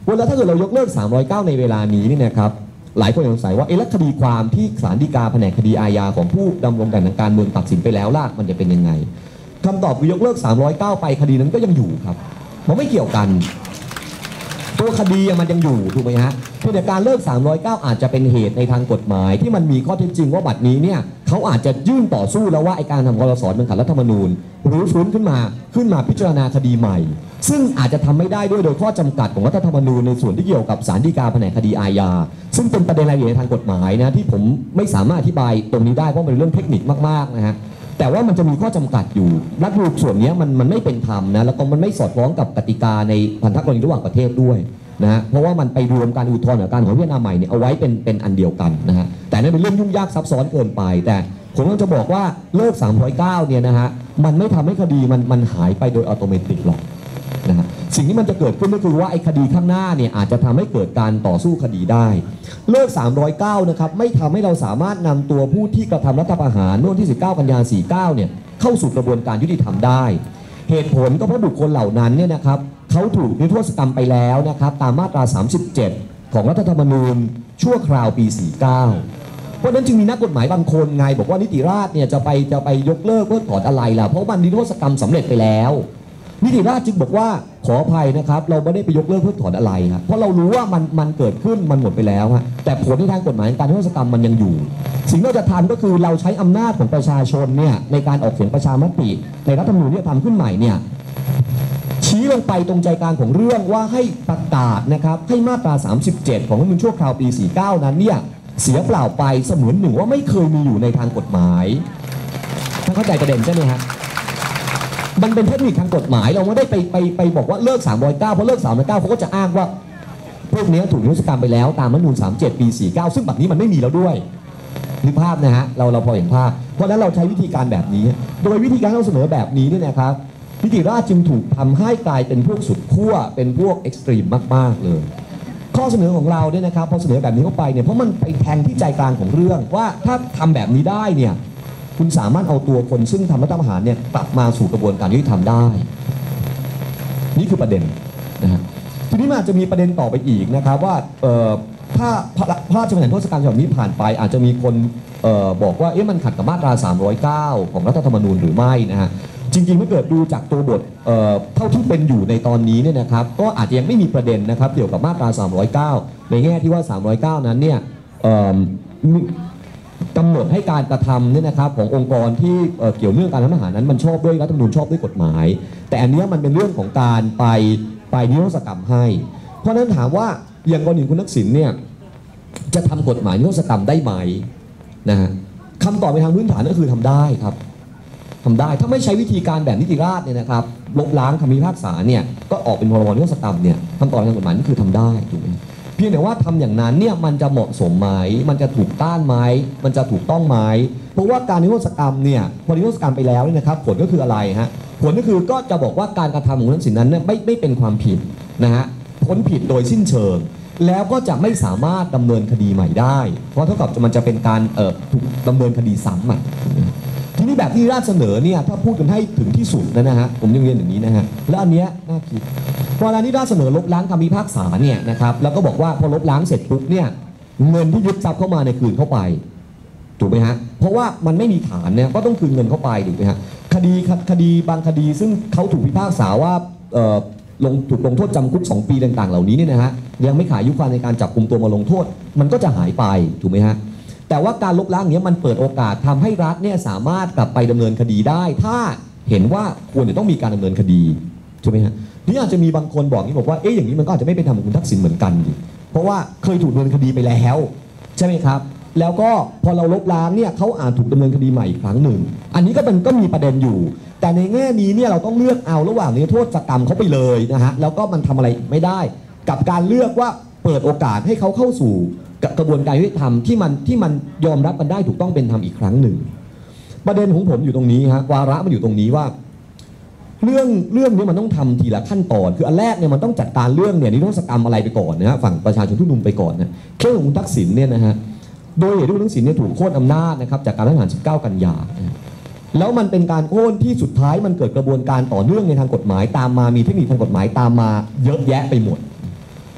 เวลาถ้าเกิดเรายกเลิกสามร้อยเก้าในเวลานี้นี่นะครับหลายคนสงสัยว่าเอ๊ะแล้วคดีความที่ศาลฎีกาแผนกคดีอาญาของผู้ดำรงตำแหน่งทางการเมืองตัดสินไปแล้วล่ะมันจะเป็นยังไงคำตอบคือยกเลิกสามร้อยเก้าไปคดีนั้นก็ยังอยู่ครับมันไม่เกี่ยวกันตัวคดีมันยังอยู่ถูกไหมฮะเพียงแต่การเลิกสามร้อยเก้าอาจจะเป็นเหตุในทางกฎหมายที่มันมีข้อเท็จจริงว่าบัดนี้เนี่ยเขาอาจจะยื่นต่อสู้แล้วว่าไอ้การทำกรสอนเป็นขัดรัฐธรรมนูญหรือฟื้นขึ้นมาขึ้นมาพิจารณาคดีใหม่ซึ่งอาจจะทำไม่ได้ด้วยโดยข้อจำกัดของรัฐธรรมนูญในส่วนที่เกี่ยวกับศาลฎีกาแผนกคดีอาญาซึ่งเป็นประเด็นรายละเอียดในทางกฎหมายนะที่ผมไม่สามารถอธิบายตรงนี้ได้เพราะมันเป็นเรื่องเทคนิคมากๆนะฮะแต่ว่ามันจะมีข้อจำกัดอยู่รัฐธรรมนูญส่วนนี้มันมันไม่เป็นธรรมนะแล้วก็มันไม่สอดคล้องกับกติกาในพันธกรณีระหว่างประเทศด้วยนะฮะเพราะว่ามันไปรวมการอุทธรณ์กับการขอพิจารณาใหม่เนี่ยเอาไว้เป็นเป็นอันเดียวกันนะฮะแต่นั่นเป็นเรื่องยุ่งยากซับซ้อนเกินไปแต่ผมต้องจะบอกว่าเลิกสามร้อยเก้าเนี่ยนะฮะมันไม่ทำให้คดีมันมันหายไปโดยอัตโนมัติหรอกนะฮะสิ่งที่มันจะเกิดขึ้นก็คือว่าไอ้คดีข้างหน้าเนี่ยอาจจะทำให้เกิดการต่อสู้คดีได้เลิกสามร้อยเก้านะครับไม่ทำให้เราสามารถนำตัวผู้ที่กระทำรัฐประหารเมื่อวันที่สิบเก้ากันยายนสี่สิบเก้าเนี่ยเข้าสู่กระบวนการยุติธรรมได้เหตุผลก็เพราะบุคคลเหล่านั้นเนี่ยนะครับเขาถูกนิรโทษกรรมไปแล้วนะครับตามมาตราสามสิบเจ็ดของรัฐธรรมนูญชั่วคราวปีสี่สิบเก้าเพราะนั้นจึงมีนักกฎหมายบางคนไงบอกว่านิติราษฎร์เนี่ยจะไปจะไปยกเลิกเพิกถอนอะไรล่ะเพราะมันนิรโทษกรรมสำเร็จไปแล้วนิติราษฎร์จึงบอกว่าขออภัยนะครับเราไม่ได้ไปยกเลิกเพิกถอนอะไรครับเพราะเรารู้ว่ามันมันเกิดขึ้นมันหมดไปแล้วฮะแต่ผลในทางกฎหมายการนิรโทษกรรมมันยังอยู่สิ่งที่เราจะทำก็คือเราใช้อำนาจของประชาชนเนี่ยในการออกเสียงประชามติในรัฐธรรมนูญที่จะทำขึ้นใหม่เนี่ยชี้ลงไปตรงใจกลางของเรื่องว่าให้ประกาศนะครับให้มาตราสามสิบเจ็ดของรัฐธรรมนูญชั่วคราวปีสี่สิบเก้านั้นเนี่ยเสียเปล่าไปเสมือนหนึ่งว่าไม่เคยมีอยู่ในทางกฎหมายท่านเข้าใจประเด็นใช่ไหมครับมันเป็นเทคนิคทางกฎหมายเราไม่ได้ไปไปไปบอกว่าเลิกสามร้อยเก้าเพราะเลิกสามร้อยเก้าเขาก็จะอ้างว่าพวกนี้ถูกนิรโทษกรรมไปแล้วตามรัฐธรรมนูญสามสิบเจ็ดปีสี่สิบเก้าซึ่งแบบนี้มันไม่มีแล้วด้วยนึกภาพนะฮะเราเราพอเห็นภาพเพราะฉะนั้นเราใช้วิธีการแบบนี้โดยวิธีการเราเสนอแบบนี้เนี่ยนะครับนิติราษฎร์จึงถูกทำให้กลายเป็นพวกสุดขั้วเป็นพวกเอ็กซ์ตรีมมากๆเลยข้อเสนอของเราเนี่ยนะครับพอเสนอแบบนี้เข้าไปเนี่ยเพราะมันไปแทงที่ใจกลางของเรื่องว่าถ้าทำแบบนี้ได้เนี่ยคุณสามารถเอาตัวคนซึ่งทำรัฐประหารเนี่ยกลับมาสู่กระบวนการยุติธรรมได้นี่คือประเด็นนะฮะทีนี้มันอาจจะมีประเด็นต่อไปอีกนะครับว่าถ้าพระราชบัญญัติโทษกรรมฉบับนี้ผ่านไปอาจจะมีคนเอ่อบอกว่าเอ๊ะมันขัดกับมาตราสามร้อยเก้าของรัฐธรรมนูญหรือไม่นะฮะจริงๆเมื่อเกิดดูจากตัวบทเอ่อเท่าที่เป็นอยู่ในตอนนี้เนี่ยนะครับก็อาจจะยังไม่มีประเด็นนะครับเกี่ยวกับมาตราสามร้อยเก้าในแง่ที่ว่าสามร้อยเก้านั้นเนี่ยเอ่อกำหนดให้การกระทำเนี่ยนะครับขององค์กรที่เอ่อเกี่ยวเนื่องการรัฐประหารนั้นมันชอบด้วยรัฐธรรมนูญชอบด้วยกฎหมายแต่อันนี้มันเป็นเรื่องของการไปไปนิรโทษกรรมให้เพราะฉะนั้นถามว่าอย่างกรณีคุณทักษิณเนี่ยจะทำกฎหมายนิรโทษกรรมได้ไหมนะฮะคำตอบในทางพื้นฐานก็คือทำได้ครับทำได้ถ้าไม่ใช้วิธีการแบบนิติราษฎร์เนี่ยนะครับลบล้างคำพิพากษาเนี่ยก็ออกเป็นพรบนิรโทษกรรมเนี่ยคำตอบในทางกฎหมายนี่คือทำได้ถูกไหมเพียงแต่ว่าทำอย่างนั้นเนี่ยมันจะเหมาะสมไหมมันจะถูกต้านไหมมันจะถูกต้องไหมเพราะว่าการนิรโทษกรรมเนี่ยพอนิรโทษกรรมไปแล้วเนี่ยนะครับผลก็คืออะไรฮะผลก็คือก็จะบอกว่าการกระทำของทักษิณนั้นเนี่ยไม่ไม่เป็นความผิดนะฮะพ้นผิดโดยสิ้นเชิงแล้วก็จะไม่สามารถดำเนินคดีใหม่ได้เพราะเท่ากับมันจะเป็นการเอ่อถูกดำเนินคดีซ้ำอ่ะทีนี้แบบที่ราชเสนอเนี่ยถ้าพูดกันให้ถึงที่สุดนะฮะผมยังเรียนอย่างนี้นะฮะแล้วอันเนี้ยน่าคิดเวลาที่ราชเสนอลบล้างคำพิพากษาเนี่ยนะครับแล้วก็บอกว่าพอลบล้างเสร็จปุ๊บเนี่ยเงินที่ยึดทรัพย์เข้ามาในคืนเข้าไปถูกไหมฮะเพราะว่ามันไม่มีฐานเนี่ยก็ต้องคืนเงินเข้าไปถูกไหมฮะคดีคดีบางคดีซึ่งเขาถูกพิพากษาว่าเอ่อลงถูกลงโทษจำคุกสองปีต่างๆเหล่านี้เนี่ยนะฮะยังไม่ขายอายุความในการจับกุมตัวมาลงโทษมันก็จะหายไปถูกไหมฮะแต่ว่าการลบล้างอย่างนี้มันเปิดโอกาสทำให้รัฐเนี่ยสามารถกลับไปดำเนินคดีได้ถ้าเห็นว่าควรจะต้องมีการดำเนินคดีใช่ไหมฮะนี่อาจจะมีบางคนบอกนี่บอกว่าเอ๊ะอย่างนี้มันก็อาจจะไม่เป็นธรรมกับคุณทักษิณเหมือนกันดิเพราะว่าเคยถูกดำเนินคดีไปแล้วใช่ไหมครับแล้วก็พอเราลบล้างเนี่ยเขาอาจถูกดำเนินคดีใหม่อีกครั้งหนึ่งอันนี้ก็เป็นก็มีประเด็นอยู่แต่ในแง่นี้เนี่ยเราต้องเลือกเอาระหว่างนี้โทษกรรมเขาไปเลยนะฮะแล้วก็มันทำอะไรไม่ได้กับการเลือกว่าเปิดโอกาสให้เขาเข้าสู่กระบวนการยุติธรรมที่มันที่มันยอมรับกันได้ถูกต้องเป็นธรรมอีกครั้งหนึ่งประเด็นของผมอยู่ตรงนี้ฮะวาระมันอยู่ตรงนี้ว่าเรื่องเรื่องนี้มันต้องทำทีละขั้นตอนคืออันแรกเนี่ยมันต้องจัดการเรื่องเนี่ยนิรโทษกรรมอะไรไปก่อนนะฮะฝั่งประชาชนทุกมุมไปก่อนนะเคสของคุณทักษิณเนี่ยนะฮะโดยเหตุที่คุณทักษิณเนี่ยถูกโค่นอำนาจนะครับจากการรัฐประหารสิบเก้ากันยาแล้วมันเป็นการโค่นที่สุดท้ายมันเกิดกระบวนการต่อเนื่องในทางกฎหมายตามมามีเทคนิคทางกฎหมายตามมาเยอะแยะไปหมด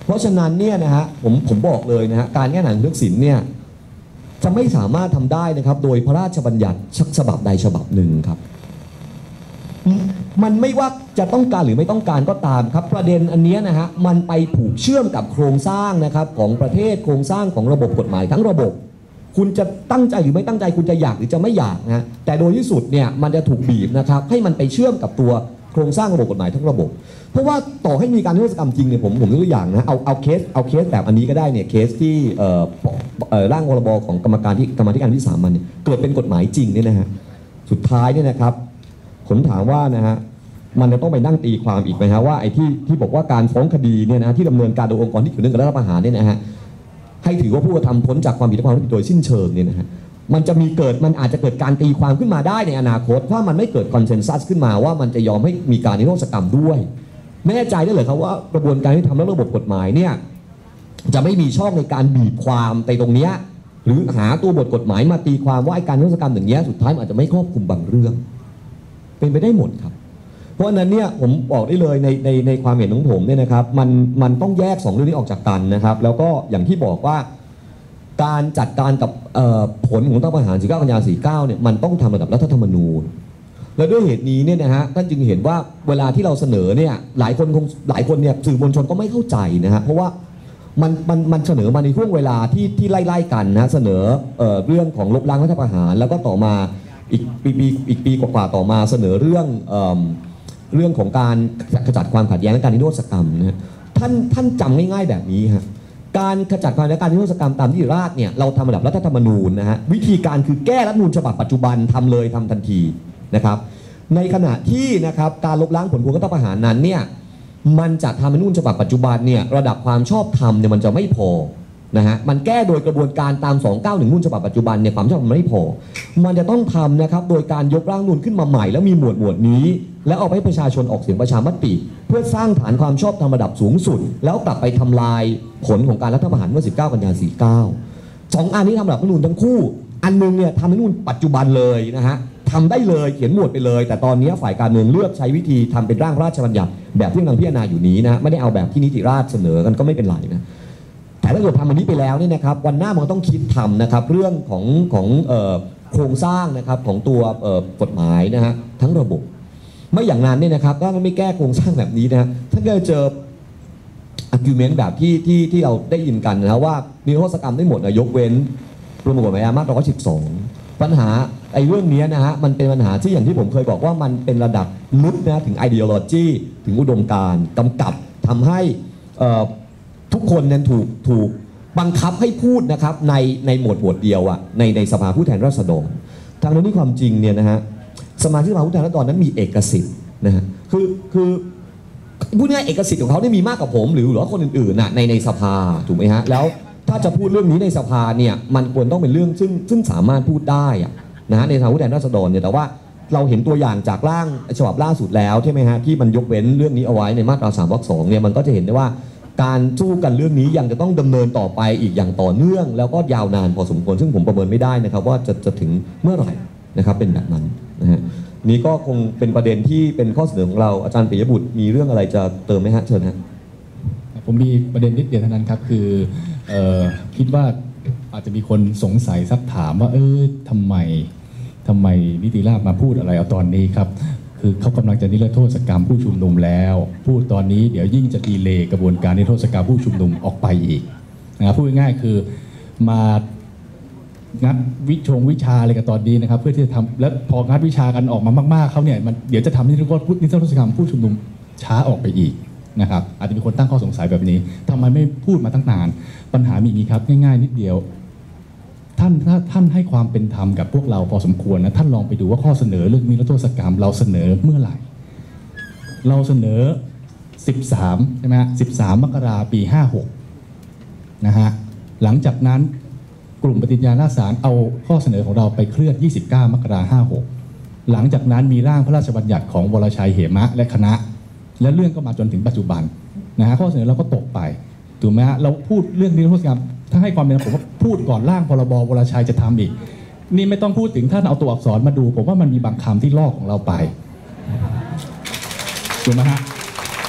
เพราะฉะนั้นเนี่ยนะฮะผมผมบอกเลยนะฮะการแก้ไขทักษิณเนี่ยจะไม่สามารถทำได้นะครับโดยพระราชบัญญัติฉบับใดฉบับหนึ่งครับมันไม่ว่าจะต้องการหรือไม่ต้องการก็ตามครับประเด็นอันนี้นะฮะมันไปผูกเชื่อมกับโครงสร้างนะครับของประเทศโครงสร้างของระบบกฎหมายทั้งระบบคุณจะตั้งใจหรือไม่ตั้งใจคุณจะอยากหรือจะไม่อยากนะแต่โดยที่สุดเนี่ยมันจะถูกบีบนะครับให้มันไปเชื่อมกับตัวโครงสร้างระบบกฎหมายทั้งระบบเพราะว่าต่อให้มีการนิรโทษกรรมจริงเนี่ยผมผมยกตัวอย่างนะเอาเอาเคสเอาเคสแบบอันนี้ก็ได้เนี่ยเคสที่เอ่อเอ่อร่างพรบของกรรมการที่กรรมาธิการวิสามัญเนี่ยเกิดเป็นกฎหมายจริงเนี่ยนะฮะสุดท้ายเนี่ยนะครับผมถามว่านะฮะมันจะต้องไปนั่งตีความอีกไหมฮะว่าไอ้ที่ที่บอกว่าการฟ้องคดีเนี่ยนะที่ดำเนินการโดยองค์กรที่เกี่ยวเนื่องกับรัฐประหารเนี่ยนะฮะให้ถือว่าผู้กระทำพ้นจากความผิดและความรับผิดโดยสิ้นเชิงเนี่ยนะฮะมันจะมีเกิดมันอาจจะเกิดการตีความขึ้นมาได้ในอนาคตถ้ามันไม่เกิดคอนเซนแซสขึ้นมาว่ามันจะยอมให้มีการนิรโทษกรรมด้วยแน่ใจได้เลยครับว่ากระบวนการที่ทำและระบบกฎหมายเนี่ยจะไม่มีช่องในการบีบความไปตรงเนี้ยหรือหาตัวบทกฎหมายมาตีความว่าการนิรโทษกรรมอย่างเงี้ยสุดท้ายมันอาจจะไม่ครอบคลุมบางเรื่องเป็นไปได้หมดครับเพราะฉะนั้นเนี่ยผมบอกได้เลยในในในความเห็นของผมเนี่ยนะครับมันมันต้องแยกสองเรื่องนี้ออกจากกันนะครับแล้วก็อย่างที่บอกว่าการจัดการกับผลของรัฐประหารสี่สิบเก้ากันยายนสี่สิบเก้าเนี่ยมันต้องทำระดับรัฐธรรมนูญและด้วยเหตุนี้เนี่ยนะฮะท่านจึงเห็นว่าเวลาที่เราเสนอเนี่ยหลายคนคงหลายคนเนี่ยสื่อมวลชนก็ไม่เข้าใจนะฮะเพราะว่ามันมันมันเสนอมาในช่วงเวลาที่ที่ไล่ๆกันนะเสนอเอ่อเรื่องของลบล้างรัฐประหารแล้วก็ต่อมาอีกปีปีอีกปีกว่าๆต่อมาเสนอเรื่องเอ่อเรื่องของการขจัดความขัดแย้งและการนิรโทษกรรมนะฮะท่านท่านจำง่ายๆแบบนี้ฮะการขจัดความขัดแย้งและการนิรโทษกรรมตามที่ราชเนี่ยเราทำระดับรัฐธรรมนูญนะฮะวิธีการคือแก้รัฐธรรมนูญฉบับปัจจุบันทำเลยทำทันทีนะครับในขณะที่นะครับการลบล้างผลพวงรัฐประหารนั้นเนี่ยมันจะทำให้รัฐธรรมนูญฉบับปัจจุบันเนี่ยระดับความชอบธรรมเนี่ยมันจะไม่พอนะฮะมันแก้โดยกระบวนการตามสองเก้าหนึ่งรัฐธรรมนูญฉบับปัจจุบันเนี่ยความชอบธรรมไม่พอมันจะต้องทำนะครับโดยการยกร่างรัฐธรรมนูญขึ้นมาใหม่แล้วมีหมวดหมวดนี้แล้วเอาไปให้ประชาชนออกเสียงประชามติเพื่อสร้างฐานความชอบธรรมระดับสูงสุดแล้วกลับไปทำลายผลของการรัฐประหารเมื่อสิบเก้ากันยายนสี่สิบเก้าสองอันนี้ทำระดับรัฐธรรมนูญทั้งคู่อันนึงเนี่ยทำรัฐธรรมนูญปัจจุบันเลยนะฮะทำได้เลยเขียนหมวดไปเลยแต่ตอนนี้ฝ่ายการเมืองเลือกใช้วิธีทำเป็นร่างพระราชบัญญัติแบบที่กำลังพิจารณาอยู่นี้นะไม่ได้เอาแบบที่นิติราษฎร์เสนอกันก็ไม่เป็นไรนะแต่ถ้าเกิดทำอันนี้ไปแล้วเนี่ยนะครับวันหน้ามันต้องคิดทำนะครับเรื่องของของโครงสร้างนะครับของตัวกฎหมายนะฮะทั้งระบบไม่อย่างนั้นเนี่ยนะครับถ้ามันไม่แก้โครงสร้างแบบนี้นะถ้าเกิดเจอ argument แบบที่ที่ที่เราได้ยินกันนะว่านิรโทษกรรมได้หมดนะยกเว้นประมวลกฎหมายอาญามาตราสิบสองปัญหาไอ้เรื่องนี้นะฮะมันเป็นปัญหาที่อย่างที่ผมเคยบอกว่ามันเป็นระดับลึกนะถึง ideology ถึงอุดมการณ์กำกับทำให้ทุกคนนั้นถูกถูกบังคับให้พูดนะครับในในหมวดหมวดเดียวอะในในสภาผู้แทนราษฎรทางนั้นที่ความจริงเนี่ยนะฮะสมาชิกสภาผู้แทนราษฎรนั้นมีเอกสิทธิ์นะฮะคือคือพูดง่ายเอกสิทธิ์ของเขาได้มีมากกว่าผมหรือหรือว่าคนอื่นๆน่ะในในสภาถูกไหมฮะแล้วถ้าจะพูดเรื่องนี้ในสภาเนี่ยมันควรต้องเป็นเรื่องซึ่งซึ่งสามารถพูดได้อะนะฮะในสภาผู้แทนราษฎรเนี่ยแต่ว่าเราเห็นตัวอย่างจากร่างฉบับล่าสุดแล้วใช่ไหมฮะที่มันยกเว้นเรื่องนี้เอาไว้ในมาตราสามวรรคสองเนี่ยมันก็จะเห็นได้ว่าการสู้กันเรื่องนี้ยังจะต้องดำเนินต่อไปอีกอย่างต่อเนื่องแล้วก็ยาวนานพอสมควรซึ่งผมประเมินไม่ได้นะครับว่าจะจะถึงเมื่อไหร่นะครับเป็นแบบนั้นนะฮะนี้ก็คงเป็นประเด็นที่เป็นข้อเสนอของเราอาจารย์ปิยบุตรมีเรื่องอะไรจะเติมไหมฮะเชิญฮะผมมีประเด็นนิดเดียวเท่านั้นครับคือเอ่อคิดว่าอาจจะมีคนสงสัยซักถามว่าเออทำไมทำไมนิติราษฎร์มาพูดอะไรเอาตอนนี้ครับคือเขากำลังจะนิรโทษกรรมผู้ชุมนุมแล้วพูดตอนนี้เดี๋ยวยิ่งจะดีเลย์กระบวนการนิรโทษกรรมผู้ชุมนุมออกไปอีกนะครับพูดง่ายๆคือมางัดวิชงวิชาอะไรกันตอนนี้นะครับเพื่อที่จะทำแล้วพองัดวิชากันออกมามากๆเขาเนี่ยมันเดี๋ยวจะทำให้นิรโทษกรรมผู้ชุมนุมช้าออกไปอีกนะครับอาจจะมีคนตั้งข้อสงสัยแบบนี้ทำไมไม่พูดมาตั้งนานปัญหามีอย่างนี้ครับง่ายๆนิดเดียวท่านถ้าท่านให้ความเป็นธรรมกับพวกเราพอสมควรนะท่านลองไปดูว่าข้อเสนอเรื่องนิรโทษกรรมเราเสนอเมื่อไหร่เราเสนอสิบสามใช่ไหมฮะสิบสามมกราคมปีห้าหกนะฮะหลังจากนั้นกลุ่มปฏิญญาณราษฎรเอาข้อเสนอของเราไปเคลื่อนยี่สิบเก้ามกราคมห้าหกหลังจากนั้นมีร่างพระราชบัญญัติของวรชัยเหมะและคณะและเรื่องก็มาจนถึงปัจจุบันนะฮะข้อเสนอเราก็ตกไปถูกไหมฮะเราพูดเรื่องนิรโทษกรรมถ้าให้ความเป็นผมว่าพูดก่อนร่างพรบวรชัยจะทำอีกนี่ไม่ต้องพูดถึงท่านเอาตัวอักษรมาดูผมว่ามันมีบางคำที่ลอกของเราไปถูกไหมฮะ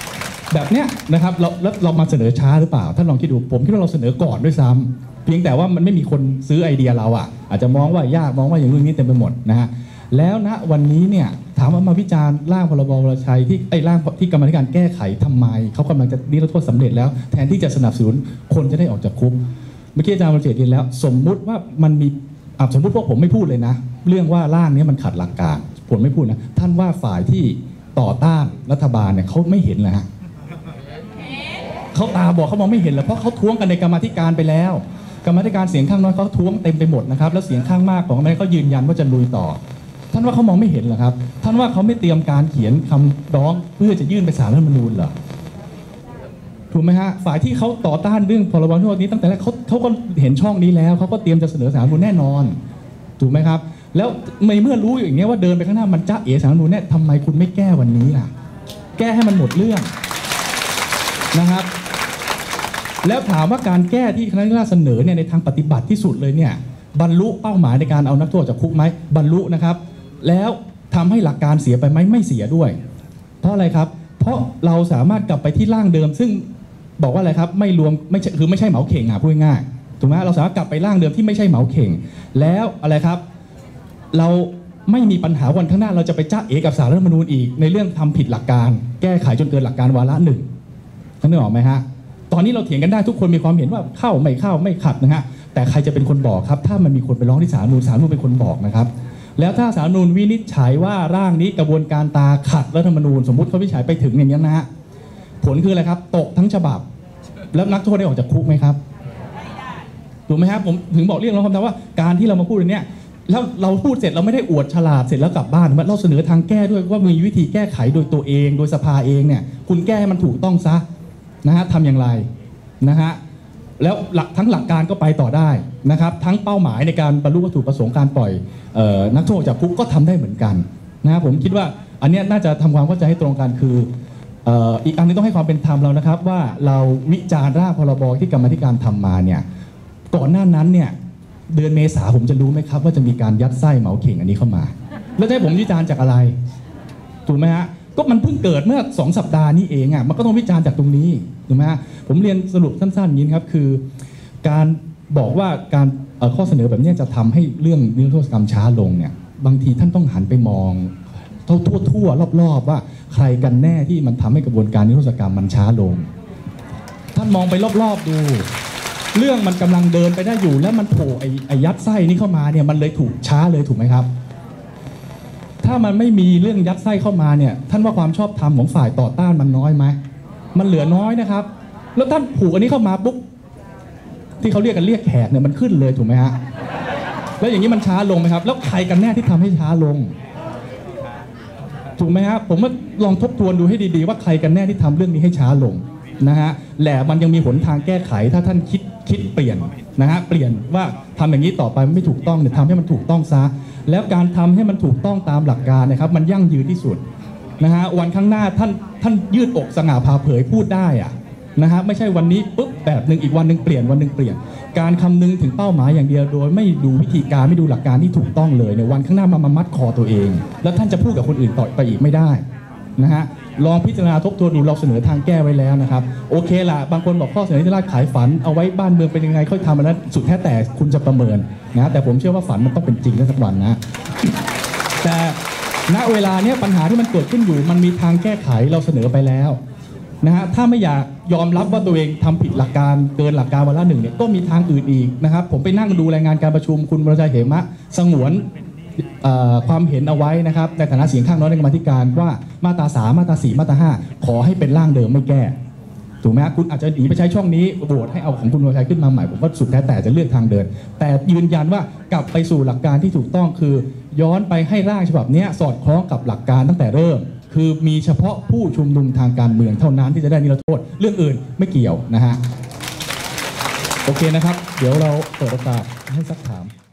แบบเนี้ยนะครับเราแล้วเรามาเสนอช้าหรือเปล่าท่านลองคิดดูผมคิดว่าเราเสนอก่อนด้วยซ้ำเพียงแต่ว่ามันไม่มีคนซื้อไอเดียเราอ่ะอาจจะมองว่ายากมองว่าอย่างนู้นนี้เต็มไปหมดนะฮะแล้วณวันนี้เนี่ยถามว่ามาวิจารณ์ร่างพรบวรชัยที่ไอ้ร่างที่กรรมาธิการแก้ไขทำไมเขากำลังจะนิรโทษสำเร็จแล้วแทนที่จะสนับสนุนคนจะได้ออกจากคุกเมื่อกี้อาจารย์ประเจตเรียนแล้วสมมุติว่ามันมีอ่ะสมมุติพวกผมไม่พูดเลยนะเรื่องว่าร่างนี้มันขัดหลักการผมไม่พูดนะท่านว่าฝ่ายที่ต่อต้านรัฐบาลเนี่ยเขาไม่เห็นเหรอฮะเขาตาบอกเขามองไม่เห็นเหรอเพราะเขาท้วงกันในกรรมาธิการไปแล้วกรรมาธิการเสียงข้างน้อยเขาท้วงเต็มไปหมดนะครับแล้วเสียงข้างมากของกรรมาธิการเขายืนยันว่าจะลุยต่อท่านว่าเขามองไม่เห็นเหรอครับท่านว่าเขาไม่เตรียมการเขียนคำร้องเพื่อจะยื่นไปศาลรัฐธรรมนูญเหรอถูกไหมฮะฝ่ายที่เขาต่อต้านเรื่องพรบนิรโทษนี้ตั้งแต่แรกเขาเขาก็เห็นช่องนี้แล้วเขาก็เตรียมจะเสนอศาลรัฐธรรมนูญแน่นอนถูกไหมครับแล้วในเมื่อรู้อย่างเงี้ยว่าเดินไปข้างหน้ามันจ้าเอ๋ศาลรัฐธรรมนูญเนี่ยทำไมคุณไม่แก้วันนี้ล่ะแก้ให้มันหมดเรื่องนะครับแล้วถามว่าการแก้ที่คณะกรรมการเสนอเนี่ยในทางปฏิบัติที่สุดเลยเนี่ยบรรลุเป้าหมายในการเอานักโทษจากคุกไหมบรรลุนะครับแล้วทำให้หลักการเสียไปไหมไม่เสียด้วยเพราะอะไรครับเพราะเราสามารถกลับไปที่ร่างเดิมซึ่งบอกว่าอะไรครับไม่รวมไม่ใช่คือไม่ใช่เหมาเข่งอ่ะพูดง่ายถูกไหมเราสามารถกลับไปร่างเดิมที่ไม่ใช่เหมาเข่งแล้วอะไรครับเราไม่มีปัญหาวันข้างหน้าเราจะไปจ้าเอกับศาลรัฐธรรมนูญอีกในเรื่องทำผิดหลักการแก้ไขจนเกินหลักการวาระหนึ่งท่านนึกออกไหมฮะตอนนี้เราเถียงกันได้ทุกคนมีความเห็นว่าเข้าไม่เข้าไม่ขัดนะฮะแต่ใครจะเป็นคนบอกครับถ้ามันมีคนไปร้องที่ศาลรัฐธรรมนูญศาลรัฐธรรมนูญเป็นคนบอกนะครับแล้วถ้าศาลรัฐธรรมนูญวินิจฉัยว่าร่างนี้กระบวนการตาขัดรัฐธรรมนูญสมมุติเขาวินิจฉัยไปถึงอย่างนี้นะฮะผลคืออะไรครับตกทั้งฉบับแล้วนักโทษได้ออกจากคุกไหมครับถูกไหมครับผมถึงบอกเรียกร้องคำถามว่าการที่เรามาพูดอย่างนี้แล้วเราพูดเสร็จเราไม่ได้อวดฉลาดเสร็จแล้วกลับบ้านเราเสนอทางแก้ด้วยว่ามีวิธีแก้ไขโดยตัวเองโดยสภาเองเนี่ยคุณแก้ให้มันถูกต้องซะนะฮะทำอย่างไรนะฮะแล้วหลักทั้งหลักการก็ไปต่อได้นะครับทั้งเป้าหมายในการบรรลุวัตถุประสงค์การปล่อยเอ่อนักโทษจากคุกก็ทำได้เหมือนกันนะผมคิดว่าอันนี้น่าจะทำความเข้าใจให้ตรงกันคือเอ่ออีกอันนึงต้องให้ความเป็นธรรมเรานะครับว่าเราวิจารณ์ร่างพรบที่กรรมาธิการทำมาเนี่ยก่อนหน้านั้นเนี่ยเดือนเมษาผมจะรู้ไหมครับว่าจะมีการยัดไส้เหมาเข่งอันนี้เข้ามาแล้วจะให้ผมวิจารณ์จากอะไรถูกไหมฮะก็มันเพิ่งเกิดเมื่อสองสัปดาห์นี้เองอ่ะมันก็ต้องวิจารณ์จากตรงนี้ถูกไหมฮะผมเรียนสรุปสั้นๆอย่างนี้ครับคือการบอกว่าการข้อเสนอแบบนี้จะทำให้เรื่องนิรโทษกรรมช้าลงเนี่ยบางทีท่านต้องหันไปมองทั่วทั่วรอบๆว่าใครกันแน่ที่มันทำให้กระบวนการนิรโทษกรรมมันช้าลงท่านมองไปรอบๆดูเรื่องมันกำลังเดินไปได้อยู่แล้วมันโผล่ไอ้ไอ้ยัดไส้นี้เข้ามาเนี่ยมันเลยถูกช้าเลยถูกไหมครับถ้ามันไม่มีเรื่องยัดไส้เข้ามาเนี่ยท่านว่าความชอบธรรมของฝ่ายต่อต้านมันน้อยไหมมันเหลือน้อยนะครับแล้วท่านผูกอันนี้เข้ามาปุ๊บที่เขาเรียกกันเรียกแขกเนี่ยมันขึ้นเลยถูกไหมฮะแล้วอย่างนี้มันช้าลงไหมครับแล้วใครกันแน่ที่ทำให้ช้าลงถูกไหมครับผมว่าลองทบทวนดูให้ดีๆว่าใครกันแน่ที่ทำเรื่องนี้ให้ช้าลงนะฮะแหละมันยังมีหนทางแก้ไขถ้าท่านคิดคิดเปลี่ยนนะฮะเปลี่ยนว่าทำอย่างนี้ต่อไปไม่ถูกต้องเนี่ยทำให้มันถูกต้องซะแล้วการทำให้มันถูกต้องตามหลักการนะครับมันยั่งยืนที่สุดนะฮะวันข้างหน้าท่านท่านยืดอกสง่าผ่าเผยพูดได้อะนะฮะไม่ใช่วันนี้ปุ๊บแบบหนึ่งอีกวันหนึ่งเปลี่ยนวันหนึ่งเปลี่ยนการคำนึงถึงเป้าหมายอย่างเดียวโดยไม่ดูวิธีการไม่ดูหลักการที่ถูกต้องเลยในวันข้างหน้ามามามัดคอตัวเองแล้วท่านจะพูดกับคนอื่นต่อไปอีกไม่ได้นะฮะลองพิจารณาทบทวนดูเราเสนอทางแก้ไว้แล้วนะครับโอเคล่ะบางคนบอกข้อเสนอที่ราชขายฝันเอาไว้บ้านเมืองเป็นยังไงค่อยทำอันนั้นสุดแท้แต่คุณจะประเมินนะแต่ผมเชื่อว่าฝันมันต้องเป็นจริงในสักวันนะแต่ณเวลาเนี้ยปัญหาที่มันเกิดขึ้นอยู่มันมีทางแก้ไขเราเสนอไปแล้วนะฮะถ้าไม่อยากยอมรับว่าตัวเองทำผิดหลักการเกินหลักการวาระหนึ่งเนี่ยก็มีทางอื่นอีกนะครับผมไปนั่งดูรายงานการประชุมคุณวรชัยเหมะสงวนความเห็นเอาไว้นะครับในฐานะเสียงข้างน้อยในกรรมาธิการว่ามาตราสามมาตราสี่มาตราห้าขอให้เป็นร่างเดิมไม่แก้ถูกไหมคุณอาจจะหนีไปใช้ช่องนี้โหวตให้เอาของคุณวรชัยขึ้นมาใหม่ผมว่าสุดแท้แต่จะเลือกทางเดินแต่ยืนยันว่ากลับไปสู่หลักการที่ถูกต้องคือย้อนไปให้ร่างฉบับนี้สอดคล้องกับหลักการตั้งแต่เริ่มคือมีเฉพาะผู้ชุมนุมทางการเมืองเท่านั้นที่จะได้นิรโทษเรื่องอื่นไม่เกี่ยวนะฮะโอเคนะครับเดี๋ยวเราเปิดโอกาสให้ซักถาม